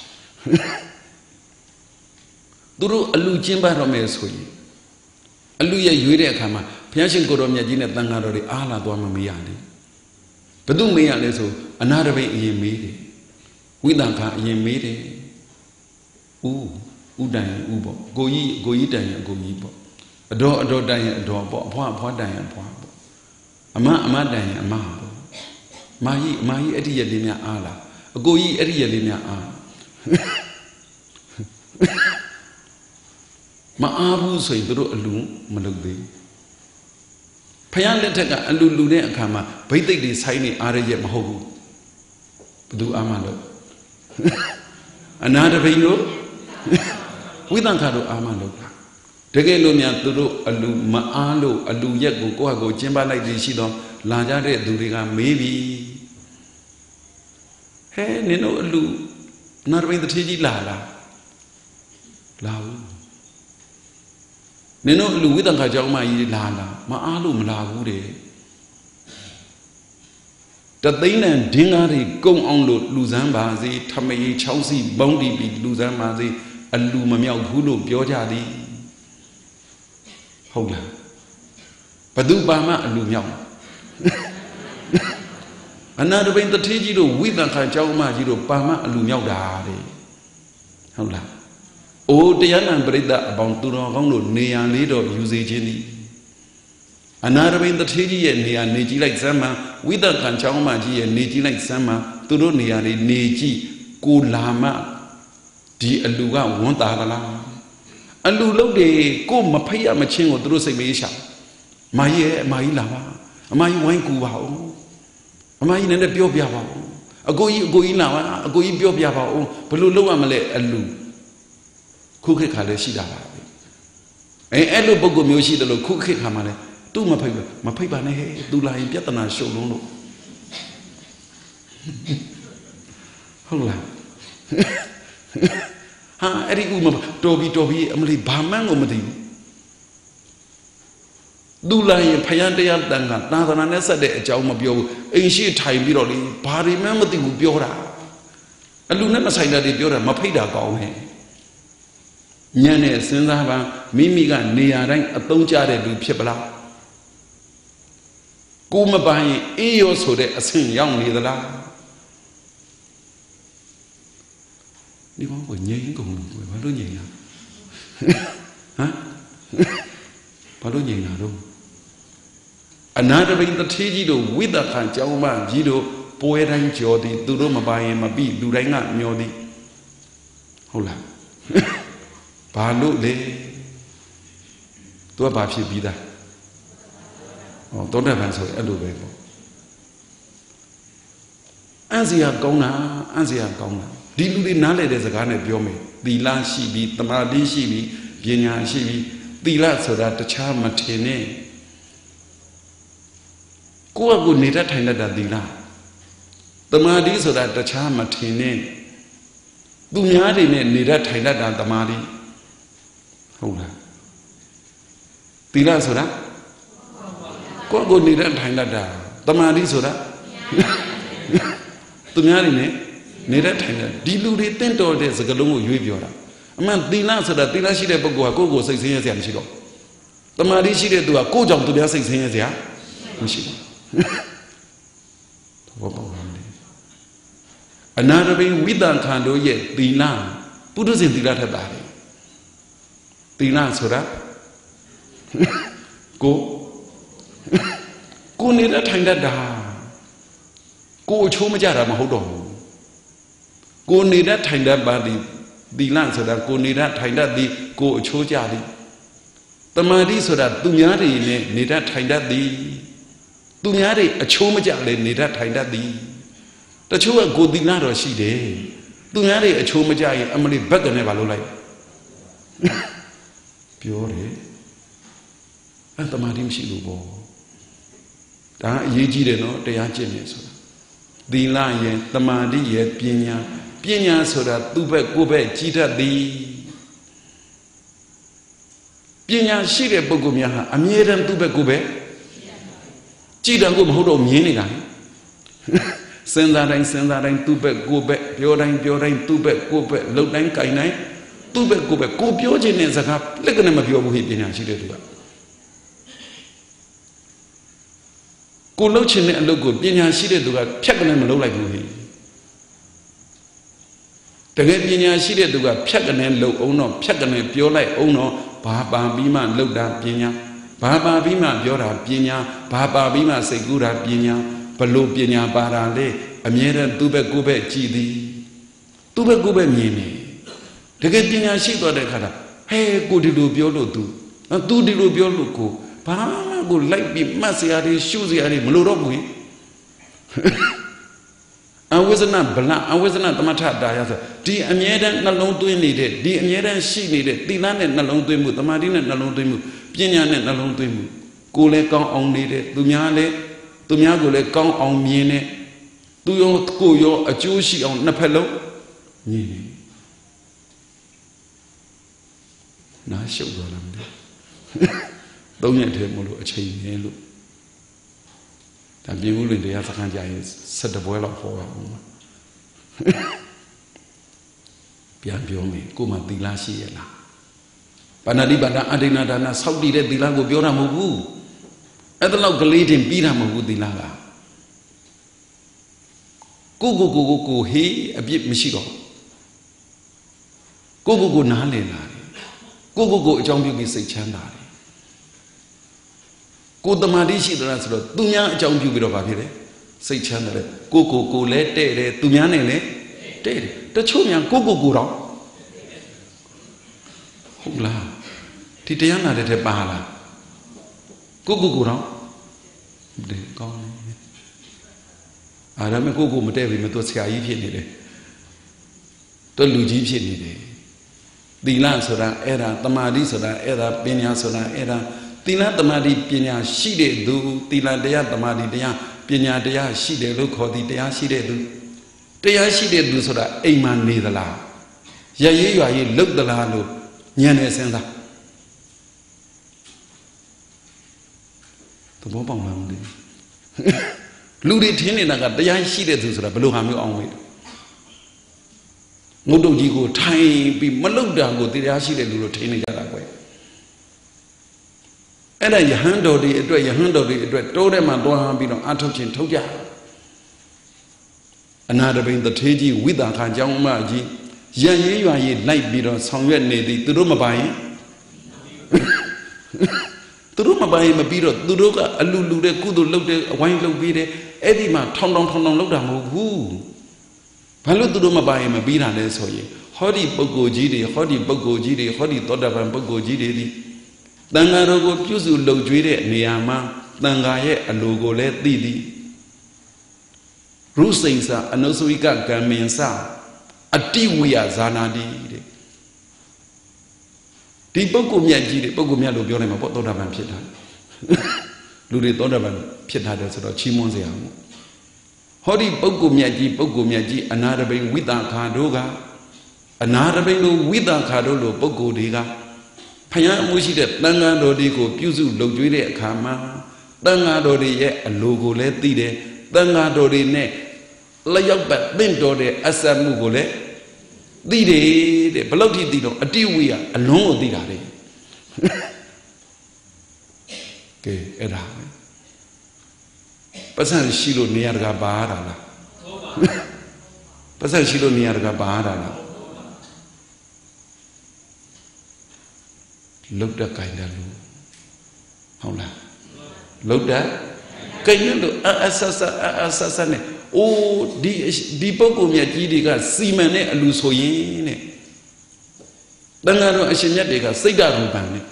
Tu ro a lu chin ba ro me so yi A lu ye ywe de akha ma Phaya Shin ko ro myat ji ne tanga ro de a la twa ma me ya le Ba tu me ya le so Ananda Bain ayin me de Wit dan kha ayin me de U U dan u bo Ko yi ko yi dan ya ko yi bo Ado ado dan ya ado bo Phwa phwa dan ya phwa bo Ama ama dan ya ama bo Ma yi ma yi ati yet le mya a la A ko yi ati yet le mya a မအားဘူးဆိုရင်တို့အလူမလုပ်သေးဖယားလက်ထက်ကအလူလူတဲ့အခါမှာဗိသိက်တွေဆိုင်နေအားရရဲ့မဟုတ်ဘူးဘယ်သူအားမလို့အနာတပိန်တို့ဝိသံခါတို့အားမလို့တကယ်လို့များသူတို့အလူမအားလို့အလူရက်ကိုကိုယ့်ဟာကိုယ်ကျင်းပလိုက်ပြီးရှိတော့လာကြတဲ့သူတွေကမေးပြီဟဲနင်တို့အလူနာတပိန်တထေးကြီးလာလားလာဘူးနင်တို့အလူဝိသံခါကြောင်းမကြီးလာလားမအားလို့မလာဘူးတဲ့တသိန်းနဲ့ဒင်းကားတွေကုံအောင်လို့လူစမ်းပါစေထမရေချောင်းစီပေါင်းတီးပြီးလူစမ်းပါစေအလူမမြောက်ဘူးလို့ပြောကြသည်ဟုတ်လားဘသူပါမအလူမြောက်အနာတပိန်တထေးကြီးတို့ဝိသံခါကြောင်းမကြီးတို့ပါမအလူမြောက်တာတဲ့ဟုတ်လားအိုတရားနာပရိသတ်အပေါင်းသူတော်ကောင်းတို့နေရာလေးတော့ယူစေခြင်းသည်အနာတပိန်တထေးကြီးရဲ့နေရာနေကြည့်လိုက်စမ်းမှဝိသခံချောင်းမကြီးရဲ့နေကြည့်လိုက်စမ်းမှသူတို့နေရာလေးနေကြည့်ကိုလာမဒီအလူကဝန်းတာသလားအလူလုတ်တယ်ကိုမဖိတ်ရမချင်းကိုသူတို့စိတ်မေးရှာအမကြီးရဲ့အမကြီးလာပါအမကြီးဝိုင်းကူပါဦးအမကြီးလည်းပြောပြပါဦးအကိုကြီးအကိုကြီးလာပါအကိုကြီးပြောပြပါဦးဘယ်လိုလုပ်ရမလဲအလူခုခေတ်ခါလည်းရှိတာပါပဲအဲအဲ့လိုပုံကမျိုးရှိတယ်လို့ခုခေတ်ခါမှလည်းသူ့မဖိတ်ဘူးမဖိတ်ပါနဲ့ဟဲ့သူလာရင်ပြဿနာရှုပ်လုံးလို့ဟုတ်လားဟာအဲ့ဒီဥမတော်ပြီတော်ပြီအမလီဘာမှန်းကိုမသိဘူးသူလာရင်ဖယားတရားတန်ကသာသနာနဲ့ဆက်တဲ့အကြောင်းမပြောဘူးအိမ်ရှိထိုင်ပြီးတော့လေဘာတွေမှမသိဘူးပြောတာအလူနဲ့မဆိုင်တာတွေပြောတာမဖိတ်တာကောင်းဟဲ့ညံ့နဲ့စဉ်းစားပါမိမိကနေရာတိုင်းအသုံးကျတဲ့လူဖြစ်ပလားကိုမပိုင်အေးရောဆိုတဲ့အဆင့်ရောက်နေသလားဒီဘောကိုငြိမ်ကုန်လို့ဘာလို့ငြိမ်လားဟမ်ဘာလို့ငြိမ်လာတော့အနာတပိန်တထေးကြီးတို့ဝိသခံကြောင်းမကြီးတို့ပွဲတိုင်းကြော်သည်သူတို့မပိုင်ရင်မပြီးလူတိုင်းကမျောသည်ဟုတ်လားဘာလို့လဲသူကဘာဖြစ်ပြီးသားဟောတောတဲ့ဗန်ဆိုအဲ့လိုပဲပေါ့အန်စီယာကောင်းတာအန်စီယာကောင်းတာဒီလူတွေနားလည်တဲ့စကားနဲ့ပြောမယ်သီလရှိပြီးတမာတိရှိပြီးပညာရှိပြီးသီလဆိုတာတခြားမထင်နဲ့ကိုယ့်အကူနေတတ်ထိုင်တတ်တာသီလတမာတိဆိုတာတခြားမထင်နဲ့သူများတွေနဲ့နေတတ်ထိုင်တတ်တာတမာတိဟုတ်လားသီလဆိုတာကိုယ့်ကိုနေတတ်ထိုင်တတ်တာတမာတိဆိုတာသူများတွေနဲ့နေတတ်ထိုင်တတ်ဒီလူတွေတင့်တော်တဲ့စကားလုံးကိုရွေးပြောတာအမှန်သီလဆိုတာသီလရှိတဲ့ပုဂ္ဂိုလ်ကကိုယ့်ကိုစိတ်ဆင်းရဲစရာမရှိတော့တမာတိရှိတဲ့သူကကိုယ့်ကြောင့်သူများစိတ်ဆင်းရဲစရာမရှိဘူးဘောပေါင်းတယ်အနာတပိန်ဝိသံခန္တို့ရဲ့သီလပုထုဇဉ်သီလထက်တာတယ်သီလဆိုတာကိုကိုနေတဲ့ထိုင်တတ်တာကိုအချိုးမကြတာမဟုတ်တော့ဘူးကိုနေတဲ့ထိုင်တတ်ပါသည်သီလဆိုတာကိုနေတဲ့ထိုင်တတ်သည်ကိုအချိုးကြသည်တမာတိဆိုတာသူများတွေနဲ့နေတဲ့ထိုင်တတ်သည်သူများတွေအချိုးမကြလေနေတဲ့ထိုင်တတ်သည်တချို့ကကိုသီလတော့ရှိတယ်သူများတွေအချိုးမကြရင်အမလီဘက်ကနေပါလို့လိုက်ပြောတယ်အဲ့တမာတိမရှိလို့ပေါ့ဒါအရေးကြီးတယ်နော်တရားကျင့်နေဆိုတာသီလရဲ့တမာတိရဲ့ပညာပညာဆိုတာသူ့ဘက်ကိုယ့်ဘက်ကြီးတတ်သည်ပညာရှိတဲ့ပုဂ္ဂိုလ်များဟာအမြဲတမ်းသူ့ဘက်ကိုယ့်ဘက်ကြည်တယ်ကိုမဟုတ်တော့မြင်နေတာစဉ်းစားတိုင်းစဉ်းစားတိုင်းသူ့ဘက်ကိုယ့်ဘက်ပြောတိုင်းပြောတိုင်းသူ့ဘက်ကိုယ့်ဘက်လှုပ်တိုင်းကြိုင်တိုင်းသူ့ဘက်ကိုယ့်ဘက်ကိုပြောခြင်းနဲ့စကားလက်ကနဲ့မပြောဘူးဟိပညာရှိတဲ့သူကကိုလှုပ်ခြင်းနဲ့အလုပ်ကိုပညာရှိတဲ့သူကဖြတ်ကနေမလုပ်လိုက်ဘူးဟိတကယ်ပညာရှိတဲ့သူကဖြတ်ကနေလှုပ်အောင်တော့ဖြတ်ကနေပြောလိုက်အောင်တော့ဘာပါပြီးမှလှုပ်တာပညာဘာပါပြီးမှပြောတာပညာဘာပါပြီးမှစိတ်ကူးတာပညာဘလို့ပညာပါတာလေအမြဲတမ်းသူ့ဘက်ကိုယ့်ဘက်ကြည်သည်သူ့ဘက်ကိုယ့်ဘက်မြင်နေတကယ်ပညာရှိသွားတဲ့ခါတာ hey go di lo bio lo tu tu di lo bio lo ko ba go like bi mat sia de shu sia de mlo ro bu awesana bla awesana tamatha da ya so di amye dan nalong twin nede di amye dan shi nede thila ne nalong twin mu tamati ne nalong twin mu pnya ne nalong twin mu ko le kaung aung nede tu mya le tu mya ko le kaung aung myin ne tu yo ko yo a chiu shi aung nat phat long nyin ne na shou do la mdeသုံးရက်ထဲမလို့အချိန်နည်းလို့ဒါပြင်ဦးလွင်တရားစခန်းကြရင်ဆက်တပွဲလောက်ဟောရအောင်ပြန်ပြောမယ်ကိုမှသီလရှိရလားပါဏာတိပါဒအဋ္ဌိနာဒါနစောက်တည်တဲ့သီလကိုပြောတာမဟုတ်ဘူးအဲ့ဒါလောက်ကလေးတင်ပြီးတာမဟုတ်ဘူးသီလကကိုကိုကိုကိုကိုဟေးအပြစ်မရှိတော့ကိုကိုကိုနားလည်လာတယ်ကိုကိုကိုအကြောင်းပြုပြီးစိတ်ချမ်းသာတယ်ကိုတမာတိရှိတယ်ဆိုတော့သူများအကြောင်းပြုပြီးတော့ဗာဖြစ်တယ်စိတ်ချမ်းသာတယ်ကိုကိုကိုလည်းတဲ့တယ်သူများနဲ့လည်းတဲ့တယ်တချို့များကိုကိုကိုတော့ဟုတ်လားဒီတရားနာတဲ့ထဲပါလားကိုကိုကိုတော့ဒီကောင်းတယ်အာဒါမဲ့ကိုကိုမတဲ့ပြီမသူဆရာကြီးဖြစ်နေတယ်သူလူကြီးဖြစ်နေတယ်သီလဆိုတာအဲ့ဒါတမာတိဆိုတာအဲ့ဒါပညာဆိုတာအဲ့ဒါသီလတမာတိပညာရှိတဲ့သူသီလတရားတမာတိတရားပညာတရားရှိတယ်လို့ခေါ်သည်တရားရှိတဲ့သူတရားရှိတဲ့သူဆိုတာအိမ်မှာနေသလားရရေးရွာရေးလုတ်သလားလို့ဉာဏ်နဲ့စဉ်းစားသဘောပေါက်လားမသိဘူးလူတွေထင်းနေတာကတရားရှိတဲ့သူဆိုတာဘယ်လိုဟာမျိုးအောင်ဝေးငုတ်တုတ်ကြီးကိုထိုင်ပြီးမလုတ်တာကိုတရားရှိတဲ့လူတို့ထင်းနေကြတာကွယ်အဲ့ဒါယဟန်တော်တွေအတွက်ယဟန်တော်တွေအတွက်တိုးထဲမှာတွားပြီးတော့အထုတ်ခြင်းထုတ်ကြအနာတပိန်တထေးကြီးဝိသခာကျောင်းမကြီးရန်ရေးရွာရေးလိုက်ပြီးတော့ဆောင်ရွက်နေသည်သူတို့မပိုင်သူတို့မပိုင်မပြီးတော့သူတို့ကအလူလူတဲ့ကုသိုလ်လုပ်တဲ့အဝိုင်းလုပ်ပြီးတဲ့အဲ့ဒီမှာထောင်ထောင်ထောင်ထောင်လုပ်တာမဟုတ်ဘူးဘာလို့သူတို့မပိုင်မပြီးတာလဲဆိုရင်ဟောဒီပုဂ္ဂိုလ်ကြီးတွေဟောဒီပုဂ္ဂိုလ်ကြီးတွေဟောဒီသောတာပန်ပုဂ္ဂိုလ်ကြီးတွေဒီတန်ဃာတော်ကိုပြုစုလှုပ်ကြွေးတဲ့နေရာမှာတန်ဃာရဲ့အလိုကိုလည်းသိသည်ရုစိန်စာအနုစုိကကံမင်စာအတိဝိယဇာနာတိတဲ့ဒီပုဂ္ဂိုလ်မြတ်ကြီးတဲ့ပုဂ္ဂိုလ်မြတ်လို့ပြောနိုင်မှာပေါ့သောတာပန်ဖြစ်တာလူတွေသောတာပန်ဖြစ်တာတယ်ဆိုတော့ချီးမွမ်းစရာမို့ဟောဒီပုဂ္ဂိုလ်မြတ်ကြီးပုဂ္ဂိုလ်မြတ်ကြီးအနာတပိန်ဝိသခာတို့ကအနာတပိန်တို့ဝိသခာတို့လို့ပုဂ္ဂိုလ်တွေကဖယားအမှုရှိတဲ့တန်ဃာတော်တွေကိုပြုစုလုပ်ကြွေးတဲ့အခါမှာတန်ဃာတော်တွေရဲ့အလိုကိုလည်းသိတယ်တန်ဃာတော်တွေနဲ့လျောက်ပတ်သင့်တော်တဲ့အစမှုကိုလည်းသိတယ်တဲ့ဘယ်လောက်ထိသိတော့အတိဝိယအလုံးကိုသိတာလေကဲအဲ့ဒါပတ်စံရှိလို့နေရာတကာပါရတာလားပတ်စံရှိလို့နေရာတကာပါရတာလားလုတ်တကိုင်တယ်လို့ဟုတ်လားလုတ်တကိုင်တယ်လို့အဆဆအဆဆနဲ့အိုးဒီဒီပုဂ္ဂိုလ်မြတ်ကြီးတွေကစီမံတဲ့အလူဆိုရင်တဲ့တန်ဃာတော်အရှင်မြတ်တွေကစိတ်ဓာတ်ရူပံနဲ့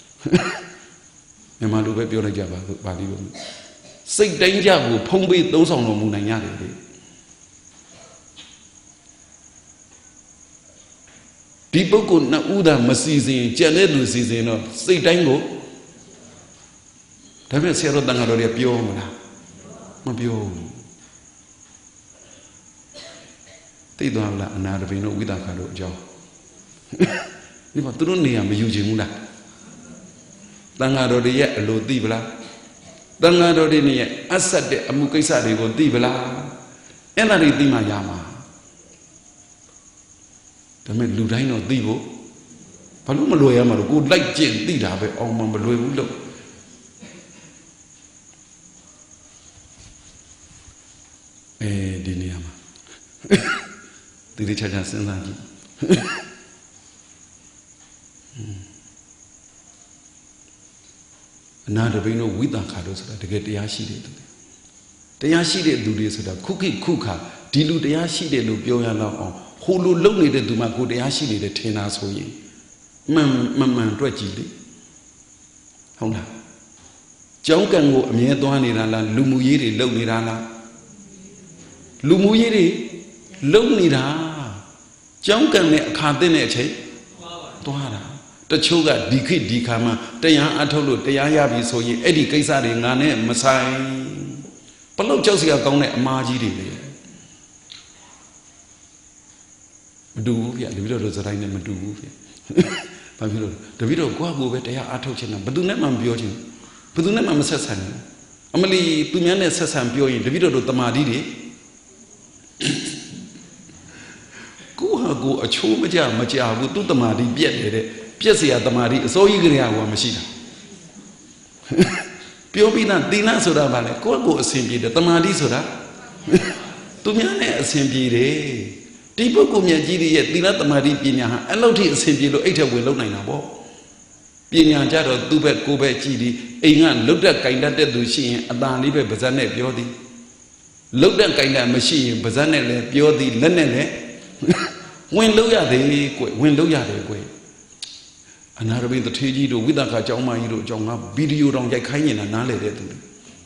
မြန်မာလူပဲပြောလိုက်ကြပါလို့ပါဠိလိုစိတ်တိုင်းကြကိုဖုံးပေးသုံးဆောင်တော်မူနိုင်ရတယ်လေဒီပုဂ္ဂိုလ်နှစ်ဦးသာမစီစဉ်ကြံတဲ့လူစီစဉ်တော့စိတ်တိုင်းကိုဒါပေမဲ့ဆရာတော်တန်ဃာတော်တွေပြောမလားမပြောဘူးသိသွားလားအနာတပိန်တို့ဝိသခာတို့အကြောင်းဒီမှာသူတို့နေရာမယူချင်ဘူးလားတန်ဃာတော်တွေရဲ့အလိုသိပလားတန်ဃာတော်တွေရဲ့အဆက်တဲ့အမှုကိစ္စတွေကိုသိပလားအဲ့ဒါတွေသိမှရမှာဒါပေမဲ့လူတိုင်းတော့သိဖို့ဘာလို့မလွယ်ရမှာလို့ကိုလိုက်ကျင့်သိတာပဲအောင်မမလွယ်ဘူးလို့အဲဒီနေရာမှာဒီလေးချာချာစဉ်းစားကြည့်အနာတပိန်တို့ဝိသခာတို့ဆိုတာတကယ်တရားရှိတဲ့သူတွေတရားရှိတဲ့သူတွေဆိုတာခုခိခုခါဒီလူတရားရှိတယ်လို့ပြောရတော့အောင်ဟိုလိုလုံနေတဲ့သူမှကိုတရားရှိနေတယ်ထင်တာဆိုရင် man man man တွက်ကြည့်လေဟုတ်လားကျောင်းကံကိုအမြဲသွားနေတာလားလူမှုရေးတွေလုပ်နေတာလားလူမှုရေးတွေလုပ်နေတာကျောင်းကံနဲ့အခါသိတဲ့အချိန်သွားတာတချို့ကဒီခေတ်ဒီခါမှာတရားအထုတ်လို့တရားရပြီဆိုရင်အဲ့ဒီကိစ္စတွေငါနဲ့မဆိုင်ဘလို့ကြောက်စရာကောင်းတဲ့အမားကြီးတွေလေမတူဘူးဗျတပည့်တော်တို့စတိုင်းနဲ့မတူဘူးဗျဘာဖြစ်လို့တပည့်တော်ကိုယ့်ကိုယ်ပဲတရားအထုတ်ချင်တာဘယ်သူနဲ့မှမပြောချင်ဘယ်သူနဲ့မှမဆက်ဆံဘူးအမလီသူများနဲ့ဆက်ဆံပြောရင်တပည့်တော်တို့တမာတိတွေကိုဟာကိုအချိုးမကြမကြဘူးသူတမာတိပြက်နေတဲ့ပြက်เสียတမာတိအစိုးရကလေးကမရှိတာပြောပြီးသားသီလဆိုတာဗာလေကိုယ့်ကိုအစဉ်ပြေတယ်တမာတိဆိုတာသူများနဲ့အစဉ်ပြေတယ်ဒီပုဂ္ဂိုလ်မြတ်ကြီးရဲ့သီလတမာတိပညာဟာအဲ့လောက်ထိအစဉ်ပြေလို့အိတ်ထက်ဝင်လုံနိုင်တာပေါ့ပညာကြတော့သူ့ဘက်ကိုယ်ဘက်ကြည်သည်အိမ်ကလွတ်တက်ကြိုင်တတ်တဲ့သူရှိရင်အตาလေးပဲပါဇက်နဲ့ပြောသည်လွတ်တက်ကြိုင်တတ်မရှိရင်ပါဇက်နဲ့လည်းပြောသည်လက်နဲ့လည်းဝင်လို့ရတယ်ကွဝင်လို့ရတယ်ကွအနာရဘိတထေကြီးတို့ဝိသကကျောင်းမကြီးတို့အကြောင်းကဗီဒီယိုတောင်ရိုက်ခိုင်းနေတာနားလေတဲ့သူတွေ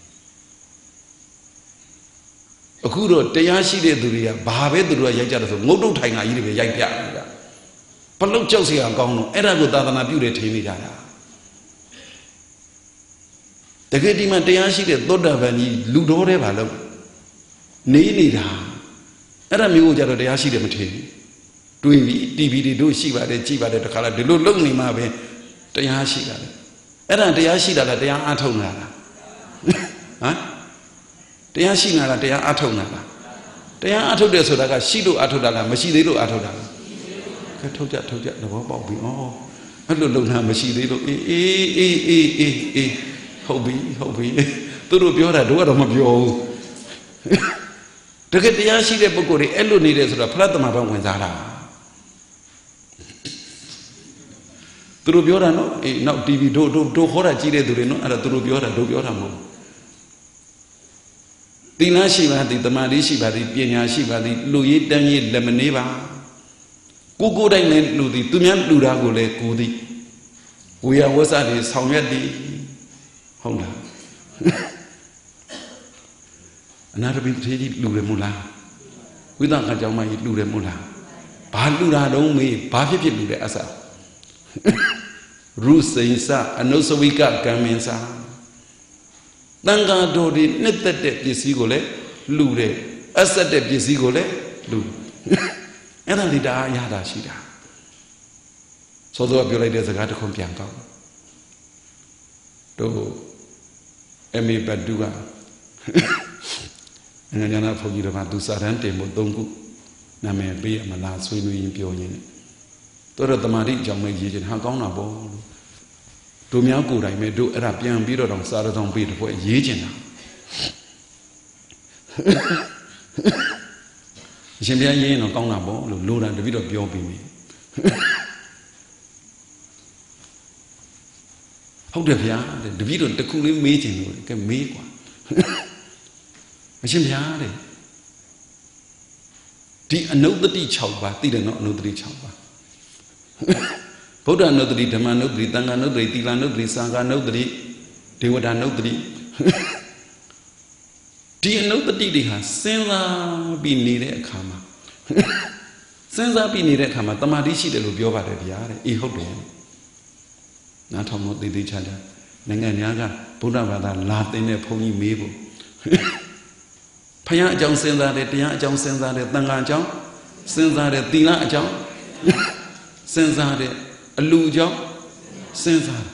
အခုတော့တရားရှိတဲ့သူတွေကဘာပဲသူတို့ကရိုက်ကြတယ်ဆိုငုတ်တုတ်ထိုင်တာကြီးတွေပဲရိုက်ပြနေတာဘလို့ကြောက်စရာကောင်းတော့အဲ့ဒါကိုသာသနာပြုတယ်ထင်နေကြတာတကယ်ဒီမှာတရားရှိတဲ့သောတာပန်ကြီးလူတော်တဲ့ဘာလို့နေနေတာအဲ့ဒါမျိုးကိုကြတော့တရားရှိတယ်မထင်ဘူးတွေးပြီး တီဗီ တွေတို့ရှိပါတယ်ကြည်ပါတယ်တခါလားဒီလိုလုံနေမှပဲတရားရှိတာလေအဲ့ဒါတရားရှိတာလားတရားအားထုတ်လာလားဟမ်တရားရှိလာလားတရားအားထုတ်လာလားတရားအားထုတ်တယ်ဆိုတာကရှိလို့အားထုတ်တာလားမရှိသေးလို့အားထုတ်တာလားကဲထုတ်ကြထုတ်ကြသဘောပေါက်ပြီဩအဲ့လိုလုံတာမရှိသေးလို့အေးအေးအေးအေးအေးအေးဟုတ်ပြီဟုတ်ပြီသူတို့ပြောတာတို့ကတော့မပြောဘူးတကယ်တရားရှိတဲ့ပုဂ္ဂိုလ်တွေအဲ့လိုနေတယ်ဆိုတာဖလားတမန်ဘဝင်စားတာသူတို့ပြောတာနော်အေးနောက် တီဗီ တို့တို့တို့ခေါ်တာကြည့်တဲ့သူတွေနော်အဲ့ဒါသူတို့ပြောတာတို့ပြောတာမဟုတ်သီလရှိပါသည်တမာတိရှိပါသည်ပညာရှိပါသည်လူရည်တန်းရည်လက်မနေပါကိုကိုတိုင်းနဲ့လူသည်သူများလူတာကိုလည်းကိုသည်ဝေယဝဆတွေဆောင်ရွက်သည်ဟုတ်လားအနာရဘိထေကြီးလူတယ်မို့လားဝိသကကြောင့်မကြီးလူတယ်မို့လားဘာလူတာတုံးမေးဘာဖြစ်ဖြစ်လူတယ်အစရုစိန်စအနုစဝိကကံမင်းစာတန်ဃာတော်ဒီနှစ်သက်တဲ့ပစ္စည်းကိုလည်းလူတယ်အဆက်တဲ့ပစ္စည်းကိုလည်းလူအဲ့ဒါလေးဒါအရသာရှိတာစောစောပြောလိုက်တဲ့စကားတစ်ခုပြန်ကောက်တို့အမေဘတ်တူကငါညာနာဘုန်းကြီးတော်ကသူစာတန်းတင်ဖို့သုံးခုနာမည်ပေးရမလားဆွေးနွေးရင်ပြောရင်းနဲ့တို့တော့တမာတိအကြောင်းပဲရေးချင်ဟာကောင်းတာပေါ့တို့များကိုယ်တိုင်ပဲတို့အဲ့ဒါပြန်ပြီးတော့တောင်စာရတောင်ပေးတဲ့ဘွဲရေးချင်တာအရှင်ဘုရားရေးရင်တော့ကောင်းတာပေါ့လို့လိုတာတပည့်တော့ပြောပြီးပြီဟုတ်တယ်ဗျာတပည့်တော့တခုလေးမေးချင်လို့ကဲမေးกว่าအရှင်ဘုရားတဲ့ဒီအနုတ္တိ၆ပါးသိတယ်နော်အနုတ္တိ၆ပါးဗုဒ္ဓနုတ္တိဓမ္မနုတ္တိသံဃာနုတ္တိသီလနုတ္တိသံဃာနုတ္တိဒေဝတာနုတ္တိဒီအနုတ္တိတွေဟာစဉ်းစားပြီးနေတဲ့အခါမှာစဉ်းစားပြီးနေတဲ့အခါမှာတမာတိရှိတယ်လို့ပြောပါတယ်ဗျာတဲ့အေးဟုတ်တယ်နားထောင်လို့သိသိချာချာနိုင်ငံများကဗုဒ္ဓဘာသာလာတင်တဲ့ဘုန်းကြီးမေးဖို့ဖယားအကြောင်းစဉ်းစားတယ်တရားအကြောင်းစဉ်းစားတယ်သံဃာအကြောင်းစဉ်းစားတယ်သီလအကြောင်းစဉ်းစားတယ်အလူအကြောင်းစဉ်းစားတယ်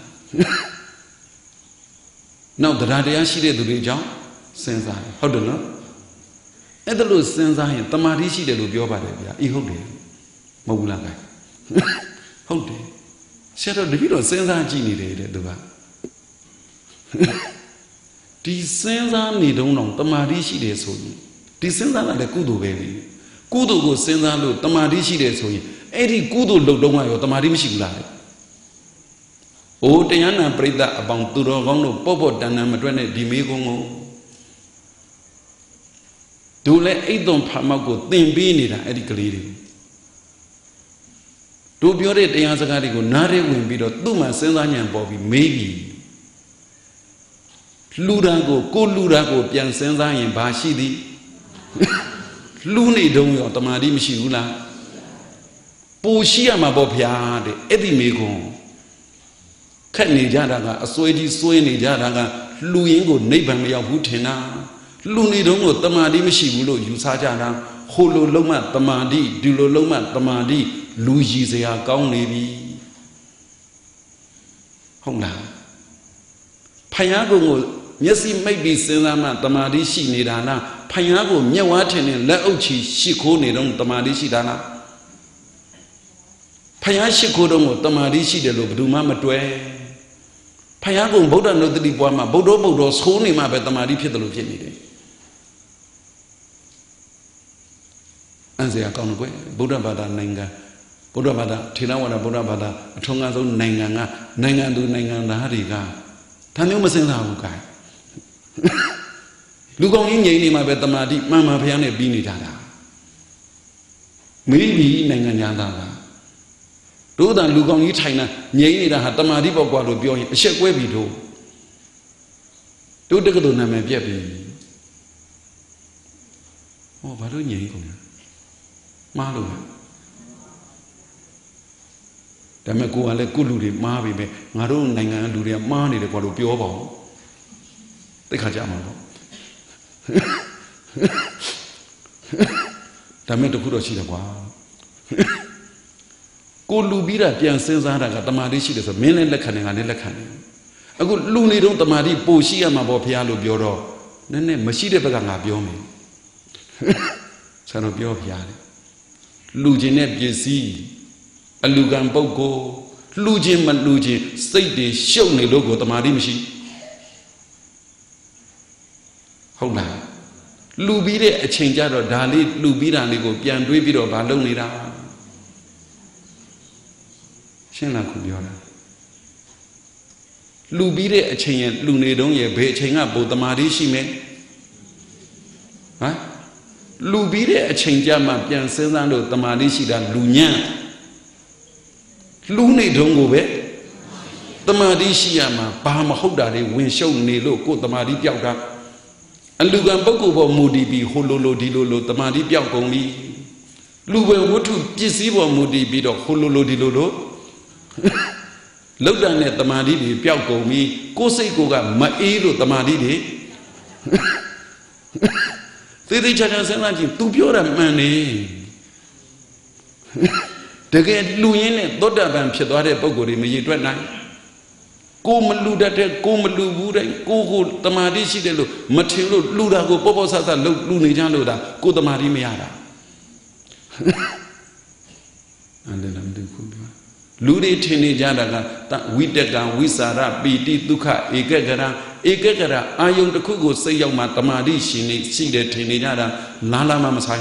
နောက်တရားတရားရှိတဲ့သူတွေအကြောင်းစဉ်းစားတယ်ဟုတ်တယ်နော်အဲ့ဒါလို့စဉ်းစားရင်တမာတိရှိတယ်လို့ပြောပါတယ်ဗျာအေးဟုတ်တယ်မဟုတ်ဘူးလားကဲဟုတ်တယ်ဆရာတော်တပည့်တော်စဉ်းစားကြည့်နေတယ်တဲ့သူကဒီစဉ်းစားနေတုံးတော့တမာတိရှိတယ်ဆိုရင်ဒီစဉ်းစားတာလည်းကုသိုလ်ပဲလေကုသိုလ်ကိုစဉ်းစားလို့တမာတိရှိတယ်ဆိုရင်အဲ့ဒီကုသိုလ်လုပ်တုံးကရောတမာတိမရှိဘူးလား။အိုတရားနာပရိသတ်အပေါင်းသူတော်ကောင်းတို့ပေါ့ပေါ့တန်တန်မတွက်နဲ့ဒီမေးခွန်းကိုဒုလည်းအိတ်သွန်ဖာမောက်ကိုသင်ပေးနေတာအဲ့ဒီကလေးတွေတို့ပြောတဲ့တရားစကားတွေကိုနားရဲဝင်ပြီးတော့သူ့မှာစဉ်းစားဉာဏ်ပေါ်ပြီးမေးပြီးလူတာကိုကိုလူတာကိုပြန်စဉ်းစားရင်ဘာရှိသည်လူနေတုံးရောတမာတိမရှိဘူးလားပိုရှိရမှာပေါ့ဗျာတဲ့အဲ့ဒီမေကွန်ခက်နေကြတာကအစွဲကြီးစွဲနေကြတာကလူရင်းကိုနိဗ္ဗာန်မရောက်ဘူးထင်တာလူနေတုံးကိုတမာတိမရှိဘူးလို့ယူဆကြတာဟိုလိုလုံးမတမာတိဒီလိုလုံးမတမာတိလူရည်စရာကောင်းနေပြီဟုတ်လားဖယားကုံကိုမျက်စိမိတ်ပြီးစဉ်းစားမှတမာတိရှိနေတာလားဖယားကိုမျက်ဝါးထင်နဲ့လက်အုပ်ချီရှိခိုးနေတော့တမာတိရှိတာလားဖယားရှိခိုးတော့ကိုတမာတိရှိတယ်လို့ဘယ်သူမှမတွဲဖယားကုံဗုဒ္ဓနုတ္တိပွားမှာဗုဒ္ဓဗုဒ္ဓဆိုးနေမှပဲတမာတိဖြစ်တယ်လို့ဖြစ်နေတယ်အန်စရာကောင်းတယ်ကွယ်ဗုဒ္ဓဘာသာနိုင်ငံဗုဒ္ဓဘာသာထေရဝါဒဗုဒ္ဓဘာသာအထုံးကားဆုံးနိုင်ငံကနိုင်ငံသူနိုင်ငံသားတွေကဒါမျိုးမစင်စားဘူးကွာလူကောင်းကြီးငြိမ်နေမှာပဲတမာတိမှန်မှန်ဖျားနဲ့ပြီးနေကြတာမိဘနိုင်ငံညာသားကတို့တန်လူကောင်းကြီးထိုင်တာငြိမ်နေတာဟာတမာတိပေါ့ကွာလို့ပြောရင်အရှက်ကွဲပြီတို့တို့တက္ကသိုလ်နာမည်ပြက်ပြီဟောဘာလို့ငြိမ်ကုန်လဲမှားလို့ဒါပေမဲ့ကိုကလည်းကုလူတွေမှားပြီပဲငါတို့နိုင်ငံလူတွေကမှားနေတယ်ကွာလို့ပြောပါဦးသိခါကြမှာပေါ့ဒါမဲ့တခုတော့ရှိတယ်ကွာကိုလူပြီးတာပြန်စဉ်းစားတာကတမာတိရှိတယ်ဆိုမင်းလည်းလက်ခံတယ်ငါလည်းလက်ခံတယ်အခုလူနေတော့တမာတိပိုရှိရမှာပေါ့ဖះလို့ပြောတော့နည်းနည်းမရှိတဲ့ဘက်ကငါပြောမယ်ဆရာတော်ပြောဖះတယ်လူချင်းနဲ့ပစ္စည်းအလူကံပုဂ္ဂိုလ်လူချင်းမလူချင်းစိတ်တွေရှုပ်နေလို့ကိုတမာတိမရှိဟုတ်လားလူပြီးတဲ့အချိန်ကျတော့ဒါလေးလူပြီးတာလေးကိုပြန်တွေးပြီးတော့ဗာလုပ်နေတာရှင်းလားခုပြောတာလူပြီးတဲ့အချိန်ရဲ့လူနေတုံးရဲ့ဘယ်အချိန်ကဘုတမာတိရှိမယ်ဟမ်လူပြီးတဲ့အချိန်ကျမှပြန်စဉ်းစားလို့တမာတိရှိတာလူညံ့လူနေတုံးကိုပဲတမာတိရှိရမှာဘာမဟုတ်တာတွေဝင်ရှုပ်နေလို့ကိုယ်တမာတိပြောက်တာအလူကံပုဂ္ဂိုလ်ပေါ်မူတည်ပြီးဟိုလိုလိုဒီလိုလိုတမာတိပြောက်ကုန်ပြီလူပဲဝတ္ထုပစ္စည်းပေါ်မူတည်ပြီးတော့ဟိုလိုလိုဒီလိုလိုလောက်တန်တဲ့တမာတိတွေပျောက်ကုန်ပြီကိုယ်စိတ်ကိုကမအေးလို့တမာတိတွေသေသေးချာချာစဉ်းစားကြည့် तू ပြောတာမှန်နေတကယ်လူရင်းနဲ့သောတာပန်ဖြစ်သွားတဲ့ပုဂ္ဂိုလ်တွေမရည်တွက်နိုင်ကိုမလူတတ်တဲ့ကိုမလူဘူးတဲ့ကိုကိုတမာတိရှိတယ်လို့မထင်လို့လူတာကိုပေါ့ပေါ့ဆဆလှုပ်လူနေကြလို့တာကိုတမာတိမရတာအဲ့ဒါလည်းမသိဘူးပြောလူတွေထင်နေကြတာကဝိတကံဝိစာရပီတိဒုက္ခဧကဂရဧကဂရအာယုန်တစ်ခုကိုစိတ်ရောက်မှတမာတိရှင်နေရှိတယ်ထင်နေကြတာလားလားမမဆိုင်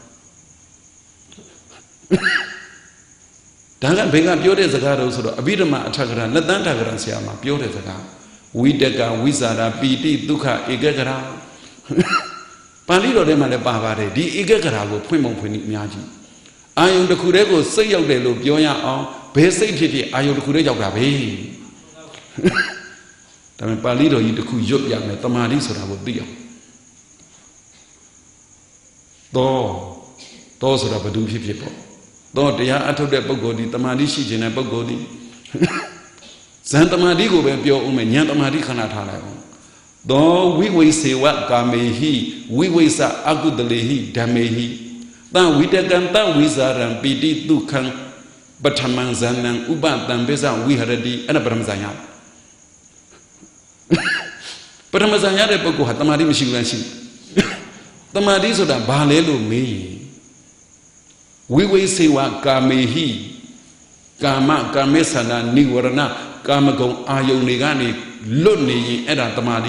ဒါကဘယ်ကပြောတဲ့စကားတော့ဆိုတော့အဘိဓမ္မာအထကရာလက်တန်းထကရာဆရာမှာပြောတဲ့စကားဝိတကံဝိစာရပီတိဒုက္ခဧကဂရပါဠိတော်ထဲမှာလည်းပါပါတယ်ဒီဧကဂရကိုဖွင့်ပုံဖွင့်ပြီးအများကြီးအာယုန်တစ်ခုတည်းကိုစိတ်ရောက်တယ်လို့ပြောရအောင်ဘယ်စိတ်ဖြစ်ဖြစ်အာယုန်တစ်ခုတည်းရောက်တာပဲဒါပေမဲ့ပါဠိတော်ကြီးတစ်ခုရွတ်ပြမယ်တမာတိဆိုတာကိုသိအောင်တော့တော့ဆိုတာဘယ်သူဖြစ်ဖြစ်ပေါ့တော့တရားအထုတ်တဲ့ပုဂ္ဂိုလ်ဒီတမာတိရှိခြင်းတဲ့ပုဂ္ဂိုလ်ဒီဇန်တမာတိကိုပဲပြောအောင်မယ်ဉာဏ်တမာတိခဏထားလိုက်အောင်သောဝိဝိစေဝကာမေဟိဝိဝိစအကုတလေဟိဓမ္မေဟိတံဝိတကံတံဝိဇာရံပိတိဒုက္ခံပထမံဇဏံဥပတံပိစဝိဟရတိအဲ့ဒါပထမဇဏ်ရပထမဇဏ်ရတဲ့ပုဂ္ဂိုလ်ဟာတမာတိမရှိဘူးလားရှိတမာတိဆိုတာဘာလဲလို့မေးရင်ဝိဝိစေဝကာမေဟိကာမကာမေသနာနိဝရဏကာမဂုဏ်အာယုန်တွေကနေလွတ်နေရင်အဲ့ဒါတမာတိ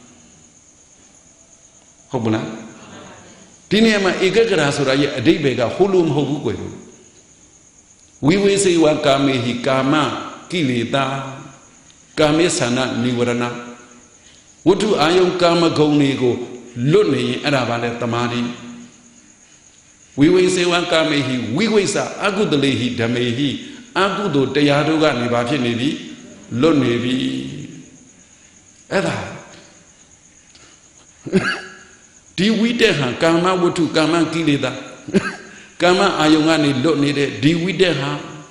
ဟုတ်ဘူးလားဒီနေရာမှာဧကဂရဆိုတာရဲ့အဓိပ္ပာယ်ကဟိုလိုမဟုတ်ဘူးကွယ်ဝိဝိစေဝကာမေဟိကာမကိလေသာကာမေသနာနိဝရဏဝတ္ထုအာယုန်ကာမဂုဏ်တွေကိုလွတ်နေရင်အဲ့ဒါဘာလဲတမာတိဝိဝိစေဝံကာမေဟိဝိဝိစအကုတလေဟိဓမေဟိအကုသိုလ်တရားတို့ကနေပါဖြစ်နေပြီလွတ်နေပြီအဲ့ဒါဒီဝိတက်ဟာကာမဝတ္ထုကာမကိလေသာကာမအာယုံကနေလွတ်နေတဲ့ဒီဝိတက်ဟာ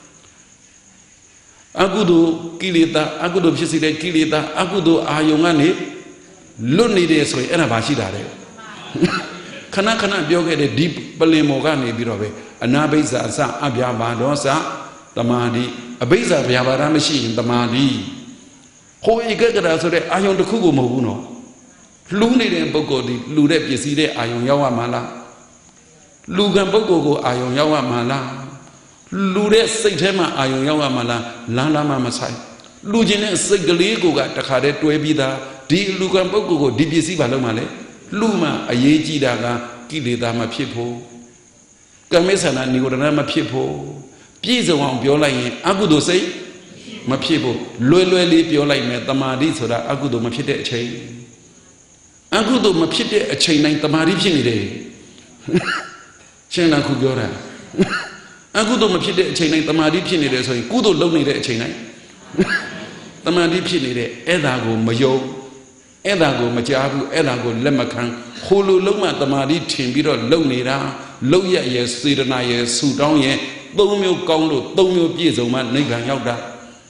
အကုသိုလ်ကိလေသာအကုသိုလ်ဖြစ်စေတဲ့ကိလေသာအကုသိုလ်အာယုံကနေလွတ်နေတယ်ဆိုရင်အဲ့ဒါဘာရှိတာလဲခဏခဏပြောခဲ့တဲ့ဒီပလင်မော်ကနေပြီးတော့ပဲအနာဘိဇ္ဇာအစအဗျာပါဒောစတမာတိအဘိဇ္ဇာဗျာပါဒမရှိရင်တမာတိဟိုဧကဂရဆိုတဲ့အာယုံတစ်ခုကိုမဟုတ်ဘူးနော်လှူးနေတဲ့ပုဂ္ဂိုလ်ဒီလှူတဲ့ပစ္စည်းတဲ့အာယုံရောက်ရမှာလားလူကံပုဂ္ဂိုလ်ကိုအာယုံရောက်ရမှာလားလူတဲ့စိတ်ထဲမှာအာယုံရောက်ရမှာလားလမ်းလမ်းမှမဆိုင်လူချင်းတဲ့စိတ်ကလေးကိုကတခါတည်းတွဲပြီးသားဒီလူကံပုဂ္ဂိုလ်ကိုဒီပစ္စည်းဘာလုပ်မှလဲလူမှအရေးကြီးတာကကိလေသာမဖြစ်ဖို့ကမ္မဆန္ဒနိဝရဏမဖြစ်ဖို့ပြည့်စုံအောင်ပြောလိုက်ရင်အကုသိုလ်စိတ်မဖြစ်ဖို့လွယ်လွယ်လေးပြောလိုက်မယ်တမာတိဆိုတာအကုသိုလ်မဖြစ်တဲ့အချိန်အကုသိုလ်မဖြစ်တဲ့အချိန်တိုင်းတမာတိဖြစ်နေတယ်ရှင်းလားခုပြောတာအကုသိုလ်မဖြစ်တဲ့အချိန်တိုင်းတမာတိဖြစ်နေတယ်ဆိုရင်ကုသိုလ်လုပ်နေတဲ့အချိန်တိုင်းတမာတိဖြစ်နေတဲ့အဲ့ဒါကိုမယုံအဲ့ဒါကိုမကြားဘူးအဲ့ဒါကိုလက်မခံဟိုလိုလုံးမှတမာတိထင်ပြီးတော့လုံနေတာလုံရရဲ့စေတနာရဲ့ဆူတောင်းရဲ့သုံးမျိုးကောင်းလို့သုံးမျိုးပြည့်စုံမှနိဗ္ဗာန်ရောက်တာ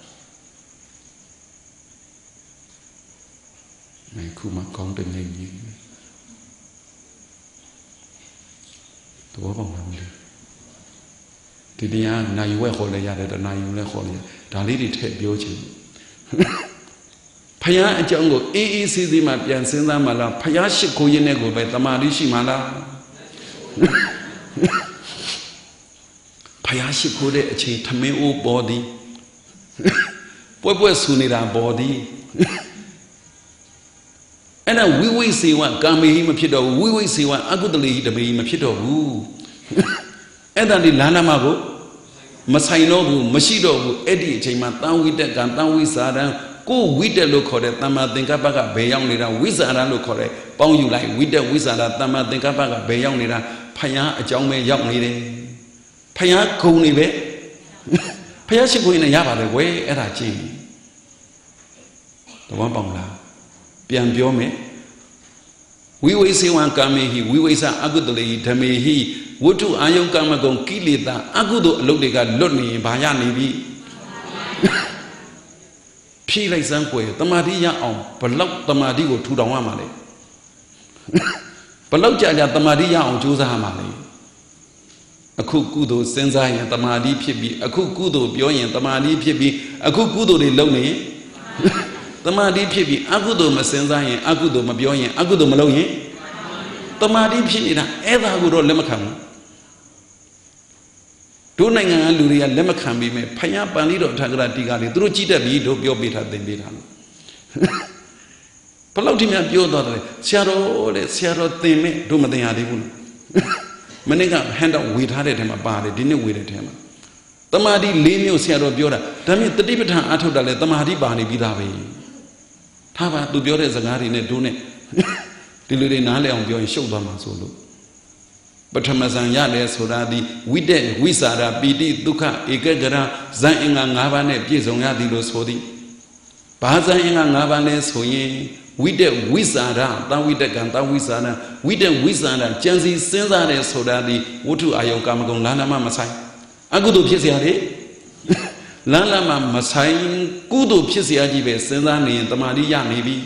မင်းခုမှကောင်းတဲ့နေကြီးတော့ဘာမှမလုပ်ဒီတရားနိုင်ဝဲခေါ်လဲရတယ်တနိုင်ယူလဲခေါ်လဲဒါလေးတွေထည့်ပြောချင်ဖယားအကြောင်းကိုအေးအေးဆေးဆေးမှပြန်စဉ်းစားမှလားဖယားရှိခိုးရင်းနဲ့ကိုပဲတမာတိရှိမှလားဖယားရှိခိုးတဲ့အချိန်ထမင်းအိုးပေါ်သည်ပွဲပွဲဆူနေတာပေါ်သည်အဲ့ဒါဝိဝိစေဝကာမေဟိမဖြစ်တော့ဘူးဝိဝိစေဝအကုတလေဟိဓမေဟိမဖြစ်တော့ဘူးအဲ့ဒါဒီလာနာမကိုမဆိုင်တော့ဘူးမရှိတော့ဘူးအဲ့ဒီအချိန်မှာတန်ဝိတက်ကံတန်ဝိစာရံကိုဝိတက်လို့ခေါ်တဲ့တမ္မာသင်္ကပ္ပကဘယ်ရောက်နေတာဝိစာရလို့ခေါ်တဲ့ပေါင်းယူလိုက်ဝိတက်ဝိစာရတမ္မာသင်္ကပ္ပကဘယ်ရောက်နေတာဖယားအကြောင်းပဲရောက်နေတယ်ဖယားဂုံနေပဲဖယားရှိခိုးရင်လည်းရပါလေကွယ်အဲ့ဒါကြည့်တဝမ်းပေါင်လားပြန်ပြောမယ်ဝိဝိစေဝံကာမေဟိဝိဝိစအကုတလေဟိဓမေဟိဝတ္ထုအာယုကာမဂုံကိလေသာအကုသိုလ်အလုပ်တွေကလွတ်နေရင်ဘာရနေပြီဖြည့်လိုက်စမ်းကွယ်တမာတိရအောင်ဘလောက်တမာတိကိုထူထောင်ရမှာလဲဘလောက်ကြာကြာတမာတိရအောင်ကြိုးစားရမှာလဲအခုကုသိုလ်စဉ်းစားရင်တမာတိဖြစ်ပြီးအခုကုသိုလ်ပြောရင်တမာတိဖြစ်ပြီးအခုကုသိုလ်တွေလုပ်နေရင်တမာတိဖြစ်ပြီးအကုသိုလ်မစဉ်းစားရင်အကုသိုလ်မပြောရင်အကုသိုလ်မလုပ်ရင်တမာတိဖြစ်နေတာအဲ့ဒါကိုတော့လက်မခံဘူးတို့နိုင်ငံကလူတွေကလက်မခံပြီးမဲ့ဖယားပန်လေးတော်ထာဂရတိကလေးသူတို့ကြည့်တတ်ပြီးတို့ပြောပေးထားသင်ပေးထားလို့ဘလောက်ထိများပြောသွားတယ်ဆရာတော်တဲ့ဆရာတော်သင်မဲ့တို့မသင်ရသေးဘူးနော်မနေ့ကဟန်တော့ဝေထားတဲ့ထဲမှာပါတယ်ဒီနေ့ဝေတဲ့ထဲမှာတမာတိ၄မျိုးဆရာတော်ပြောတာဒါမြင်တတိပဋ္ဌာန်အထုတ်တာလဲတမာတိပါနေပြီးသားပဲထားပါသူပြောတဲ့စကားတွေနဲ့တို့နဲ့ဒီလိုတွေနားလည်အောင်ပြောရင်ရှုပ်သွားမှာဆိုလို့ပထမဇန်ရတယ်ဆိုတာဒီဝိတက်ဝိစာရပီတိဒုက္ခဧကဂရဇန်အင်္ဂါ၅ပါးနဲ့ပြည့်စုံရသည်လို့ဆိုသည်ဘာဇန်အင်္ဂါ၅ပါးလဲဆိုရင်ဝိတက်ဝိစာရတဝိတက်ကံတဝိစာရဝိတက်ဝိစာရကြံစီစဉ်းစားတယ်ဆိုတာဒီဝတ္ထုအာယုကာမဂုဏ်လာနာမမဆိုင်အကုသိုလ်ဖြစ်เสียလေလမ်းလမ်းမှာမဆိုင်ကုသိုလ်ဖြစ်เสียကြီးပဲစဉ်းစားနေရင်တမာတိရနေပြီ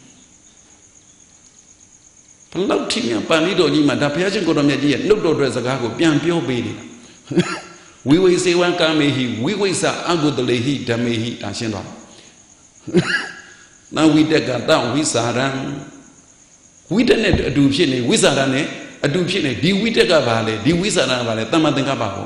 ဘလောက်ထိများပန်လိတော်ကြီးမှာဒါဘုရားရှင်ကိုတော်မြတ်ကြီးရဲ့နှုတ်တော်အတွက်စကားကိုပြန်ပြောပေးနေတာဝိဝိစေဝံကာမေဟိဝိဝိစအကုတလေဟိဓမေဟိဒါရှင်းသွားနဝိတက်ကတဝိစာရံဝိတက်နဲ့အတူဖြစ်နေဝိစာရနဲ့အတူဖြစ်နေဒီဝိတက်ကဘာလဲဒီဝိစာရကဘာလဲတမ္မာသင်္ကပ္ပဟော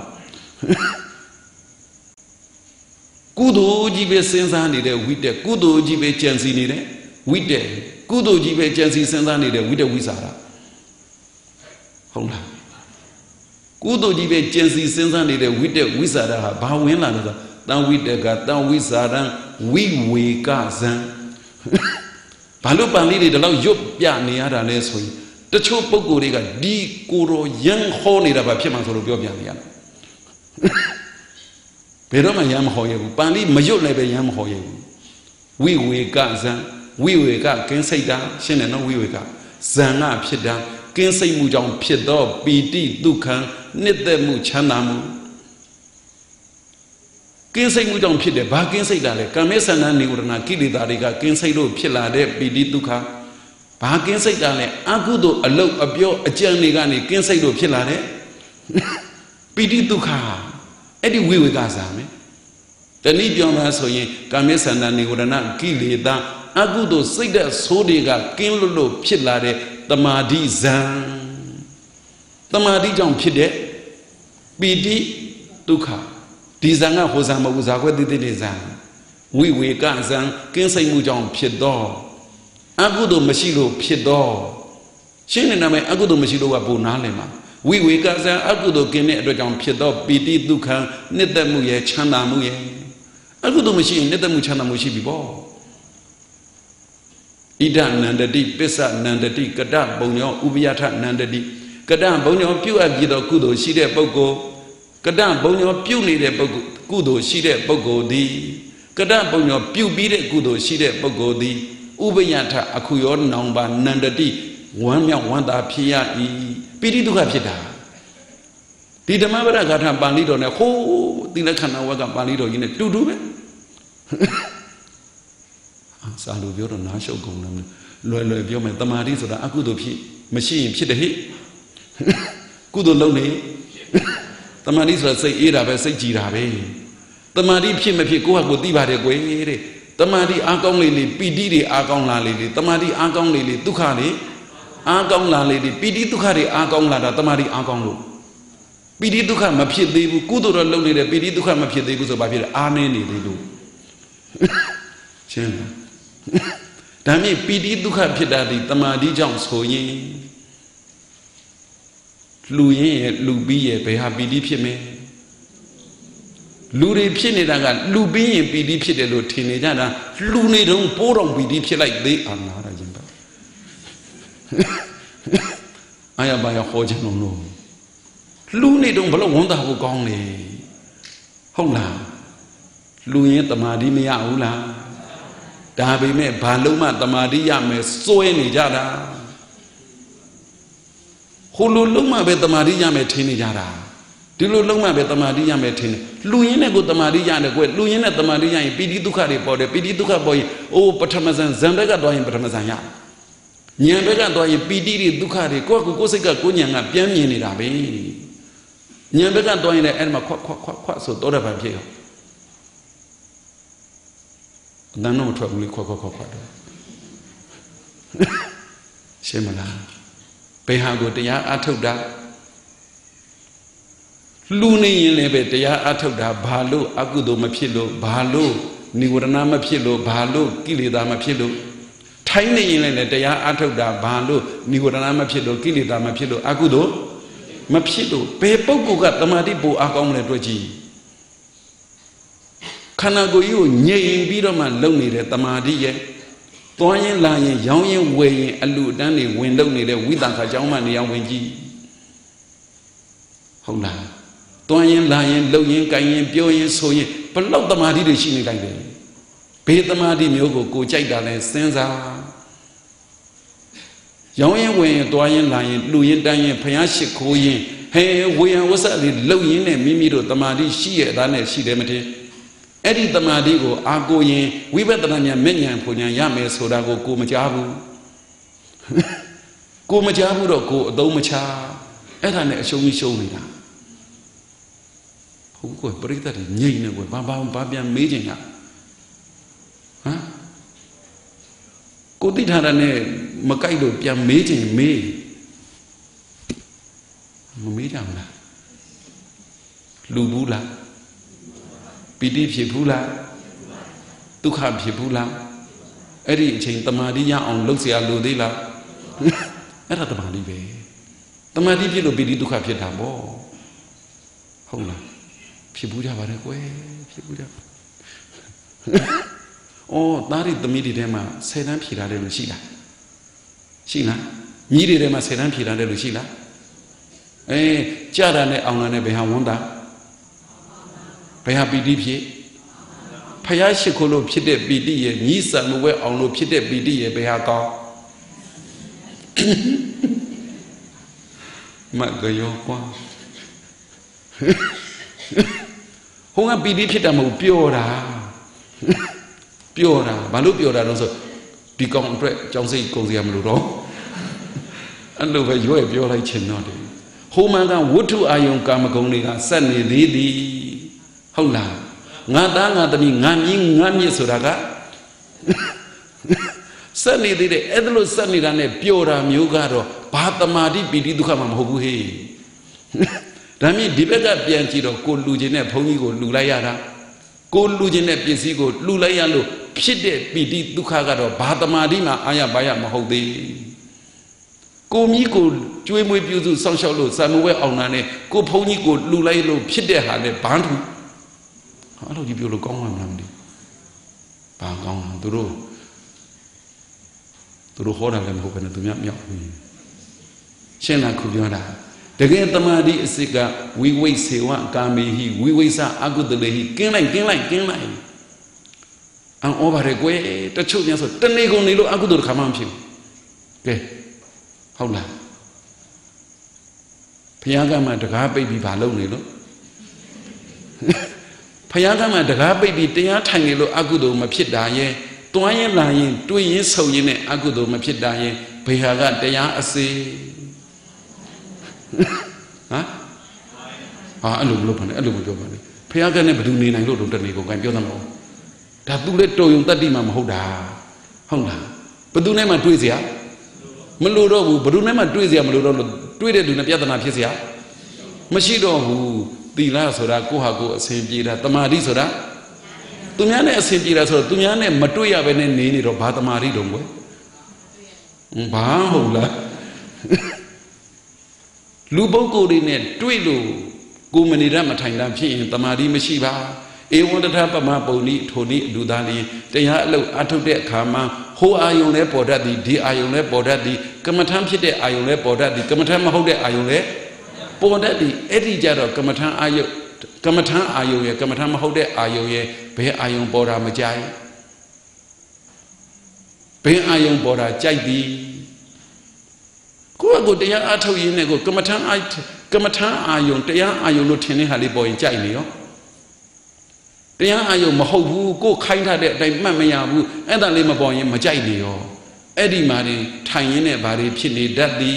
ကုသိုလ်ကြီးပဲစဉ်းစားနေတဲ့ဝိတက်ကုသိုလ်ကြီးပဲကြံစီနေတဲ့ဝိတက်ကုသိုလ်ကြီးပဲကြံစီစဉ်းစားနေတဲ့ဝိတက်ဝိစာရဟုတ်လားကုသိုလ်ကြီးပဲကြံစီစဉ်းစားနေတဲ့ဝိတက်ဝိစာရဟာဘာဝင်လာလဲဆိုတံဝိတက်ကတံဝိစာရံဝိဝေကဇံဘာလို့ပန်လေးတွေဒီလောက်ရွတ်ပြနေရတာလဲဆိုရင်တချို့ပုဂ္ဂိုလ်တွေကဒီကိုရောရန်ဟောနေတာပါဖြစ်မှဆိုလို့ပြောပြန်နေရတယ်ဘယ်တော့မှရန်မဟောရဘူးပန်လိမရွတ်လည်းပဲရန်မဟောရဘူးဝိဝေကဇံဝိဝေကကင်းစိတ်တာရှင်းတယ်နော်ဝိဝေကဇံကဖြစ်တာကင်းစိတ်မှုကြောင့်ဖြစ်သောပီတိဒုက္ခနှစ်သက်မှုချမ်းသာမှုကင်းစိတ်မှုကြောင့်ဖြစ်တယ်ဘာကင်းစိတ်တာလဲကာမေသန္တနိဝရဏကိလေသာတွေကကင်းစိတ်လို့ဖြစ်လာတဲ့ပီတိဒုက္ခဘာကင်းစိတ်တာလဲအကုသိုလ်အလုတ်အပြောအကြံတွေကနေကင်းစိတ်လို့ဖြစ်လာတဲ့ပီတိဒုက္ခအဲ့ဒီဝိဝေကဇာမယ်တနည်းပြောမှဆိုရင်ကာမေသန္တနိဝရဏကိလေသာအကုသိုလ်စိတ်တဲ့ဆိုးတွေကကင်းလို့လို့ဖြစ်လာတဲ့တမာတိဇံတမာတိကြောင့်ဖြစ်တဲ့ပီတိဒုက္ခဒီဇံကဟိုဇံမဟုတ်ဇာခွဲတိတိနေဇံဝိဝေကဇံကင်းစိတ်မှုကြောင့်ဖြစ်တော့အကုသိုလ်မရှိလို့ဖြစ်တော့ရှင်းနေတာမဲ့အကုသိုလ်မရှိလို့ကပုံနားလည်မှာဝိဝေကဇံအကုသိုလ်ကင်းတဲ့အတွက်ကြောင့်ဖြစ်တော့ပီတိဒုက္ခနှစ်သက်မှုရဲ့ချမ်းသာမှုရဲ့အကုသိုလ်မရှိရင်နှစ်သက်မှုချမ်းသာမှုရှိပြီပေါ့ဣဒနန္တတိပစ္စနန္တတိကတဘုံညောဥပယထနန္တတိကတဘုံညောပြုအပ်ပြီးတော့ကုသိုလ်ရှိတဲ့ပုဂ္ဂိုလ်ကတဘုံညောပြုနေတဲ့ပုဂ္ဂိုလ်ကုသိုလ်ရှိတဲ့ပုဂ္ဂိုလ်သည်ကတဘုံညောပြုပြီးတဲ့ကုသိုလ်ရှိတဲ့ပုဂ္ဂိုလ်သည်ဥပယထအခုရောနောင်ပါနန္တတိဝမ်းမြောက်ဝမ်းသာဖြစ်ရ၏ပိဋိဒုက္ခဖြစ်တာဒီဓမ္မပဒဂါထာပါဠိတော်နဲ့ဟိုးသီလခဏဝကပါဠိတော်ကြီးနဲ့တူတူပဲစာလူပြောတော့နားရှုပ်ကုန်တယ်လွယ်လွယ်ပြောမယ်တမာတိဆိုတာအကုသိုလ်ဖြစ်မရှိရင်ဖြစ်တယ်ဟိကုသိုလ်လုပ်နေတမာတိဆိုတာစိတ်အေးတာပဲစိတ်ကြည်တာပဲတမာတိဖြစ်မဖြစ်ကိုယ့်ဟာကိုယ်သိပါတယ်ကွယ်တဲ့တမာတိအားကောင်းလေလေပီတိတွေအားကောင်းလာလေလေတမာတိအားကောင်းလေလေဒုက္ခတွေအားကောင်းလာလေလေပီတိဒုက္ခတွေအားကောင်းလာတာတမာတိအားကောင်းလို့ပီတိဒုက္ခမဖြစ်သေးဘူးကုသိုလ်တော့လုပ်နေတဲ့ပီတိဒုက္ခမဖြစ်သေးဘူးဆိုဘာဖြစ်လဲအားနေနေသေးလို့ရှင်းလားဒါမြင့်ပီတိဒုက္ခဖြစ်တာဒီတမာတိကြောင့်ဆိုရင်လူရင်းရဲ့လူပြီးရဲ့ဘယ်ဟာပီတိဖြစ်မယ်လူတွေဖြစ်နေတာကလူပြီးရင်ပီတိဖြစ်တယ်လို့ထင်နေကြတာလူနေတုန်းပိုးတော်ပီတိဖြစ်လိုက်သေးအာနာရခြင်းပါအာရပါရဟောခြင်းလုံးလို့လူနေတုန်းဘလို့ဝန်တာဖို့ကောင်းလေဟုတ်လားလူရင်းတမာတိမရဘူးလားဒါပေမဲ့ဘာလုံးမှတမာတိရမယ်စွဲနေကြတာဟိုလိုလုံးမှပဲတမာတိရမယ်ထင်နေကြတာဒီလိုလုံးမှပဲတမာတိရမယ်ထင်တယ်လူရင်းနဲ့ကိုတမာတိရတယ်ကွယ်လူရင်းနဲ့တမာတိရရင်ပိဋိဒုက္ခတွေပေါ်တယ်ပိဋိဒုက္ခပေါ်ရင်အိုးပထမဇန်ဇန်ဘက်ကသွားရင်ပထမဇန်ရဉာဏ်ဘက်ကသွားရင်ပိဋိတွေဒုက္ခတွေကိုယ့်ကိုကိုယ်စိတ်ကကိုဉာဏ်ကပြန်မြင်နေတာပဲဉာဏ်ဘက်ကသွားရင်လည်းအဲ့မှာခွတ်ခွတ်ခွတ်ခွတ်ဆိုတော့တယ်ဘာဖြစ်ရောအတန်တော့ထွက်ဘူးလေခွက်ခွက်ခွက်ခွက်တော့ရှင်းမလားဘယ်ဟာကိုတရားအထုတ်တာလူနေရင်လည်းပဲတရားအထုတ်တာဘာလို့အကုသိုလ်မဖြစ်လို့ဘာလို့និဝရဏမဖြစ်လို့ဘာလို့ကိလေသာမဖြစ်လို့ထိုင်းနေရင်လည်းတရားအထုတ်တာဘာလို့និဝရဏမဖြစ်လို့ကိလေသာမဖြစ်လို့အကုသိုလ်မဖြစ်လို့ဘယ်ပုဂ္ဂိုလ်ကတမာတိပိုအကောင်းလဲတွေ့ကြည့်ခန္ဓာကိုယ်ကြီးကိုငြိမ်ပြီးတော့မှလုံနေတဲ့တမာတိရဲ့သွားရင်လာရင်ရောင်းရင်ဝယ်ရင်အလူအတန်းတွေဝင်လုံနေတဲ့ဝိသံခါเจ้าမှနေအောင်ဝင်ကြည့်ဟုတ်လားသွားရင်လာရင်လုံရင်ကြိုင်ရင်ပြောရင်ဆိုရင်ဘလောက်တမာတိတွေရှိနေလိုက်တယ်ဘေးတမာတိမျိုးကိုကိုကြိုက်တာလဲစဉ်းစားရောင်းရင်ဝယ်ရင်သွားရင်လာရင်လူရင်တန်းရင်ဖျားရှိခိုးရင်ဟဲဝေယံဝဆလေးလုံရင်နဲ့မိမိတို့တမာတိရှိရဲ့သားနဲ့ရှိတယ်မတင်အဲ့ဒီတမာတိကိုအာကိုရင်ဝိပဿနာဉာဏ်မဲ့ဉာဏ်ဖွဉာဏ်ရမယ်ဆိုတာကိုကိုမကြားဘူးကိုမကြားဘူးတော့ကိုအသုံးမချအဲ့ဒါနဲ့အရှုံးကြီးရှုံးနေတာဟုတ်ကွယ်ပရိသတ်တွေငြိမ့်နေကွယ်ဘာဘာဘာပြန်မေးချင်တာဟမ်ကိုတိထားတာနဲ့မကြိုက်လို့ပြန်မေးချင်မေးမမေးကြဘူးလားလူဘူးလားပိဋိဖြစ်ဘူးလားဒုက္ခဖြစ်ဘူးလားအဲ့ဒီအချိန်တမာတိရအောင်လုပ်เสียလို့သေးလားအဲ့ဒါတမာတိပဲတမာတိဖြစ်လို့ပိဋိဒုက္ခဖြစ်တာပေါ့ဟုတ်လားဖြစ်ဘူးကြပါတယ်ကွယ်ဖြစ်ဘူးကြအော်သားရီသမီးတွေထဲမှာဆယ်တန်းဖြေထားတယ်လို့ရှိလားရှိလားညီတွေထဲမှာဆယ်တန်းဖြေတာတဲ့လူရှိလားအေးကြာတာနဲ့အောင်တာနဲ့ဘယ်ဟာဝန်တာဘယ်ဟာပီတိဖြစ်ဖယားရှိခိုးလို့ဖြစ်တဲ့ပီတိရဲ့ညီဆံမဝဲအောင်လို့ဖြစ်တဲ့ပီတိရဲ့ဘယ်ဟာကောင်းမကရောကွာဟိုကပီတိဖြစ်တာမဟုတ်ပျော်တာပျော်တာဘာလို့ပျော်တာလဲဆိုဒီကောင်အတွက်ကြောင်းစိတ်ကုန်စရာမလိုတော့အဲ့လိုပဲရွေ့ပြောလိုက်ချင်တော့တယ်ဟိုမှန်ကဝတ္ထုအာယုံကာမဂုဏ်တွေကစက်နေသေးသည်ဟုတ်လားငါသားငါသမီးငါမြင်းငါမြစ်ဆိုတာကစက်နေသေးတယ်အဲ့ဒါလို့စက်နေတာနဲ့ပျော်တာမျိုးကတော့ဘာတမာတိပီတိဒုက္ခမှမဟုတ်ဘူးဟေ့ဒါမြင့်ဒီဘက်ကပြန်ကြည့်တော့ကိုလူချင်းနဲ့ဘုန်းကြီးကိုလူလိုက်ရတာကိုလူချင်းနဲ့ပစ္စည်းကိုလူလိုက်ရလို့ဖြစ်တဲ့ပီတိဒုက္ခကတော့ဘာတမာတိမှအာရဘာရမဟုတ်သေးကိုမီးကိုကျွေးမွေးပြုစုစောင့်ရှောက်လို့စာမဝဲအောင်တာနဲ့ကိုဘုန်းကြီးကိုလူလိုက်လို့ဖြစ်တဲ့ဟာနဲ့ဘန်းထူအဲ့လိုကြီးပြောလို့ကောင်းမှာမလားမသိဘာကောင်းလဲသူတို့သူတို့ဟောတာလည်းမဟုတ်ဘဲနဲ့သူများမြောက်ရှင်းလားခုပြောတာတကယ်တမာတိအစစ်ကဝိဝိစေဝကာမေဟိဝိဝိစအကုတလေဟိကင်းလိုက်ကင်းလိုက်ကင်းလိုက်အော်ဘာရဲကွယ်တချို့များဆိုတနေ့ကုန်နေလို့အကုသိုလ်ခါမှမဖြစ်ဘူးကဲဟုတ်လားဘုရားကမှတကားပိတ်ပြီးဘာလုပ်နေလို့ဘုရားကမှတကားပိတ်ပြီးတရားထိုင်နေလို့အကုသိုလ်မဖြစ်တာရဲ့တွန်းရင်လာရင်တွေးရင်ဆုံရင်နဲ့အကုသိုလ်မဖြစ်တာရဲ့ဘုရားကတရားအစေဟမ်ဟာအဲ့လိုမလုပ်ပါနဲ့အဲ့လိုမပြောပါနဲ့ဘုရားကနဲ့ဘယ်သူနေနိုင်လို့တော့တနေ့ကုန်ကပြောသမှာဒါသူလည်းတော်ယုံတတ္တိမှမဟုတ်တာဟုတ်လားဘယ်သူနဲ့မှတွေးเสียမလို့တော့ဘူးဘယ်သူနဲ့မှတွေးเสียမလို့တော့တွေးတဲ့သူနဲ့ပြဿနာဖြစ်เสียမရှိတော့ဘူးသီလဆိုတာကိုယ့်ဟာကိုယ်အစဉ်ပြေတာတမာတိဆိုတာသူများနဲ့အစဉ်ပြေတာဆိုတော့သူများနဲ့မတွေ့ရဘဲနဲ့နေနေတော့ဘာတမာတိတုံးကွယ်ဘာဟုတ်လားလူပုဂ္ဂိုလ်တွေနဲ့တွေ့လို့ကိုမနေရမထိုင်တာဖြစ်ရင်တမာတိမရှိပါဧဝံတထပမပုံနိထိုနိလူသားလေးတရားအလုပ်အထုတ်တဲ့အခါမှာဟိုအာယုံလဲပေါ်တတ်သည်ဒီအာယုံလဲပေါ်တတ်သည်ကမ္မထမ်းဖြစ်တဲ့အာယုံလဲပေါ်တတ်သည်ကမ္မထမ်းမဟုတ်တဲ့အာယုံလဲပေါ်တတ်သည်အဲ့ဒီကြတော့ကမ္မထမ်းအာယုကမ္မထမ်းအာယုရဲ့ကမ္မထမ်းမဟုတ်တဲ့အာယုရဲ့ဘယ်အာယုံပေါ်တာမကြိုက်ဘယ်အာယုံပေါ်တာကြိုက်သည်ကိုယ့်အကိုတရားအထုတ်ရင်းနဲ့ကိုကမ္မထမ်းအာကမ္မထမ်းအာယုံတရားအာယုံလို့ထင်တဲ့ဟာလေးပေါ်ရင်ကြိုက်နေရောတရားအာယုံမဟုတ်ဘူးကိုခိုင်းထားတဲ့အတိုင်းမှတ်မရဘူးအဲ့ဒါလေးမပေါ်ရင်မကြိုက်နေရောအဲ့ဒီမှာနေထိုင်ရင်းနဲ့ဘာတွေဖြစ်နေတတ်သည်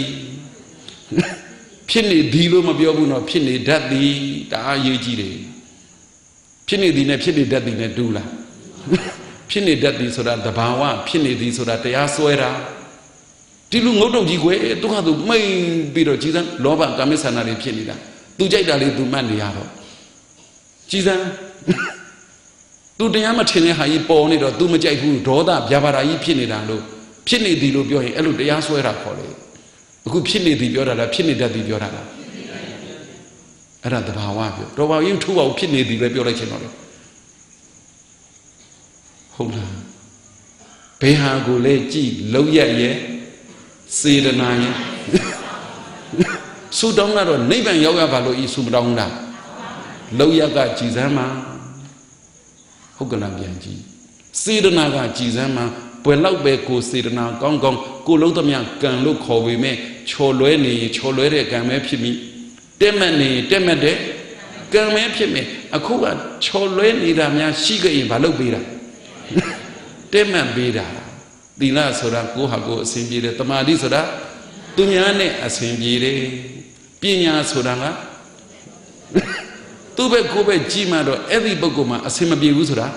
ဖြစ်နေသည်လို့မပြောဘူးနော်ဖြစ်နေတတ်သည်ဒါအရေးကြီးတယ်ဖြစ်နေသည်နဲ့ဖြစ်နေတတ်သည်နဲ့တူလားဖြစ်နေတတ်သည်ဆိုတာတဘာဝဖြစ်နေသည်ဆိုတာတရားစွဲတာဒီလူငုတ်တုတ်ကြီးကွယ်ဒုက္ခသူမိန်ပြီးတော့ကြည်စမ်းလောဘကာမိဆန္ဒတွေဖြစ်နေတာသူကြိုက်တာလေးသူမှတ်နေရတော့ကြည်စမ်းသူတရားမထင်တဲ့ဟာကြီးပေါ်နေတော့သူမကြိုက်ဘူးဒေါသဗျာပါဒာကြီးဖြစ်နေတာလို့ဖြစ်နေသည်လို့ပြောရင်အဲ့လိုတရားစွဲတာခေါ်တယ်အခုဖြစ်နေသည်ပြောတာလားဖြစ်နေတတ်သည်ပြောတာလားအဲ့ဒါတဘာဝပြောတော်ပါရင်ထူပါဘူးဖြစ်နေသည်ပဲပြောလိုက်ချင်တော့လေဟုတ်လားဘယ်ဟာကိုလဲကြည်လုံးရက်ရဲ့စေတနာရဲ့ဆူတောင်းကတော့နိဗ္ဗာန်ရောက်ရပါလို့ဤဆူမတောင်းတာလုံးရက်ကကြည်စမ်းမှာဟုတ်ကလားပြန်ကြည့်စေတနာကကြည်စမ်းမှာဘယ်လောက်ပဲကိုစေတနာကောင်းကောင်းကိုလုံးသမျှကံလို့ခေါ်ပေမဲ့ချော်လွဲနေချော်လွဲတဲ့ကံပဲဖြစ်ပြီတက်မက်နေတက်မက်တဲ့ကံပဲဖြစ်မယ်အခုကချော်လွဲနေတာများရှိကြရင်ဘာလုပ်ပေးတာတက်မက်ပေးတာသီလဆိုတာကိုဟာကိုအစဉ်ပြေတယ်တမာတိဆိုတာသူများနဲ့အစဉ်ပြေတယ်ပညာဆိုတာကသူ့ဘက်ကိုယ်ပဲကြည်မှတော့အဲ့ဒီပုဂ္ဂိုလ်မှာအစဉ်မပြေဘူးဆိုတာ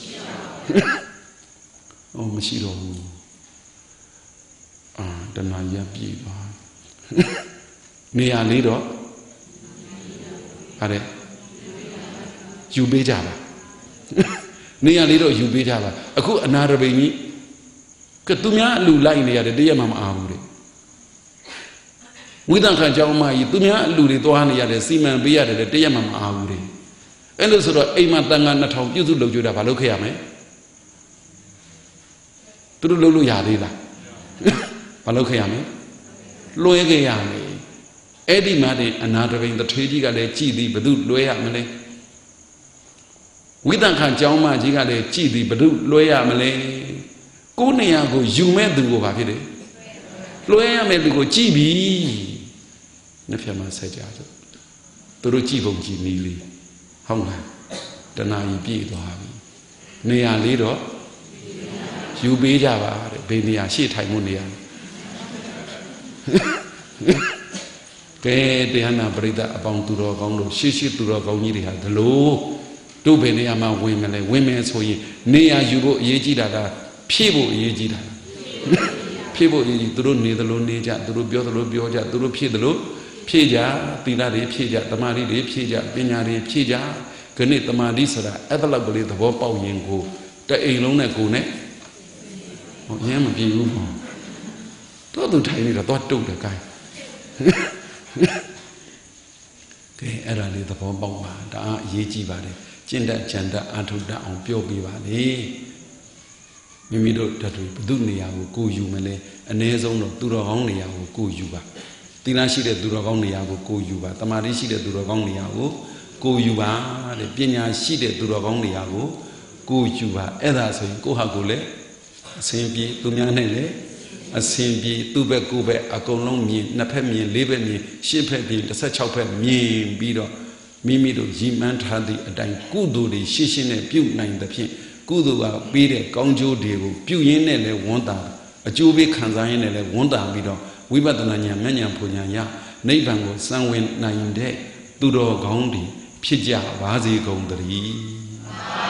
အော်မရှိတော့ဘူးအာတဏှာရပြေသွားနေရာလေးတော့ဟာတဲ့ယူပေးကြပါနေရာလေးတော့ယူပေးကြပါအခုအနာရပိန်ကြီးကသူများအလူလိုက်နေရတယ်တရက်မှမအားဘူးတဲ့ဝိသံခံကြောင်းမကြီးသူများအလူတွေသွားနေရတယ်စီမံပေးရတယ်တရက်မှမအားဘူးတဲ့အဲ့လိုဆိုတော့အိမ်မှာတန်ခါနှစ်ထောင်ပြုစုလုပ်ကြတာဘာလုပ်ခဲ့ရမလဲသူတို့လုပ်လို့ရသေးလားဘာလုပ်ခဲ့ရမလဲလွှဲခဲ့ရမယ်အဲ့ဒီမှာတင်အနာတပိန်တထွေးကြီးကလည်းကြည်သည်ဘသူလွှဲရမလဲဝိသံခကျောင်းမကြီးကလည်းကြည်သည်ဘသူလွှဲရမလဲကိုယ်နေရာကိုယူမဲ့သူကိုဘာဖြစ်တယ်လွှဲရမဲ့သူကိုကြည်ပြီနှစ်ဖြတ်မှာဆက်ကြစို့သူတို့ကြည်ပုံကြည်နီးလေးဟုတ်လားတဏှာကြီးပြည့်သွားပြီနေရာလေးတော့ယူပေးကြပါတဲ့ဘယ်နေရာရှေ့ထိုင်မှုနေရာကဲတရားနာပရိသတ်အပေါင်းသူတော်ကောင်းတို့ရှေ့ရှေ့သူတော်ကောင်းကြီးတွေဟာဒီလိုတို့ဘယ်နေရာမှာဝင်မလဲဝင်မယ်ဆိုရင်နေရာယူဖို့အရေးကြီးတာကဖြည့်ဖို့အရေးကြီးတာဖြည့်ဖို့အရေးကြီးသူတို့နေသလိုနေကြသူတို့ပြောသလိုပြောကြသူတို့ဖြည့်သလိုဖြည့်ကြသီလတွေဖြည့်ကြသမာဓိတွေဖြည့်ကြပညာတွေဖြည့်ကြခဏသမာဓိဆိုတာအဲ့ဒါလောက်ကလေးသဘောပေါက်ရင်ကိုတအိမ်လုံးနဲ့ကိုနဲ့ဟောရမ်းမပြေဘူးပေါ့တော့သူထိုင်နေတာတော့တုတ်တယ်ကိုင်းကဲအဲ့ဒါလေးသဘောပေါက်ပါဒါအရေးကြီးပါတယ်ကျင့်တတ်ကြံတတ်အာထုတတ်အောင်ပြောပြပါလေမိမိတို့တတူဘု து နေရာကိုကိုယူမလဲအ ਨੇ ဆုံးတော့သူတော်ကောင်းနေရာကိုကိုယူပါသီလရှိတဲ့သူတော်ကောင်းနေရာကိုကိုယူပါတမာတိရှိတဲ့သူတော်ကောင်းနေရာကိုကိုယူပါတဲ့ပညာရှိတဲ့သူတော်ကောင်းနေရာကိုကိုယူပါအဲ့ဒါဆိုရင်ကိုဟာကိုလည်းအစဉ်ပြေသူများနဲ့လည်းအစဉ်ပြေသူ့ဘက်ကိုယ်ဘက်အကုန်လုံးမြင်နှစ်ဖက်မြင်လေးဘက်မြင်ရှစ်ဖက်မြင်တစ်၆ဖက်မြင်ပြီးတော့မိမိတို့ရည်မှန်းထားသည့်အတိုင်းကုသိုလ်တွေရှင်းရှင်းနဲ့ပြုနိုင်သဖြင့်ကုသိုလ်ကပေးတဲ့ကောင်းကျိုးတွေကိုပြုရင်းနဲ့လည်းဝန်းတာအကျိုးပေးခံစားရင်းနဲ့လည်းဝန်းတာပြီးတော့ဝိပဿနာဉာဏ်ဉာဏ်ဖွဉာဏ်ရနိဗ္ဗာန်ကိုစံဝင်နိုင်တဲ့သူတော်ကောင်းတွေဖြစ်ကြပါစေကုန်သတည်း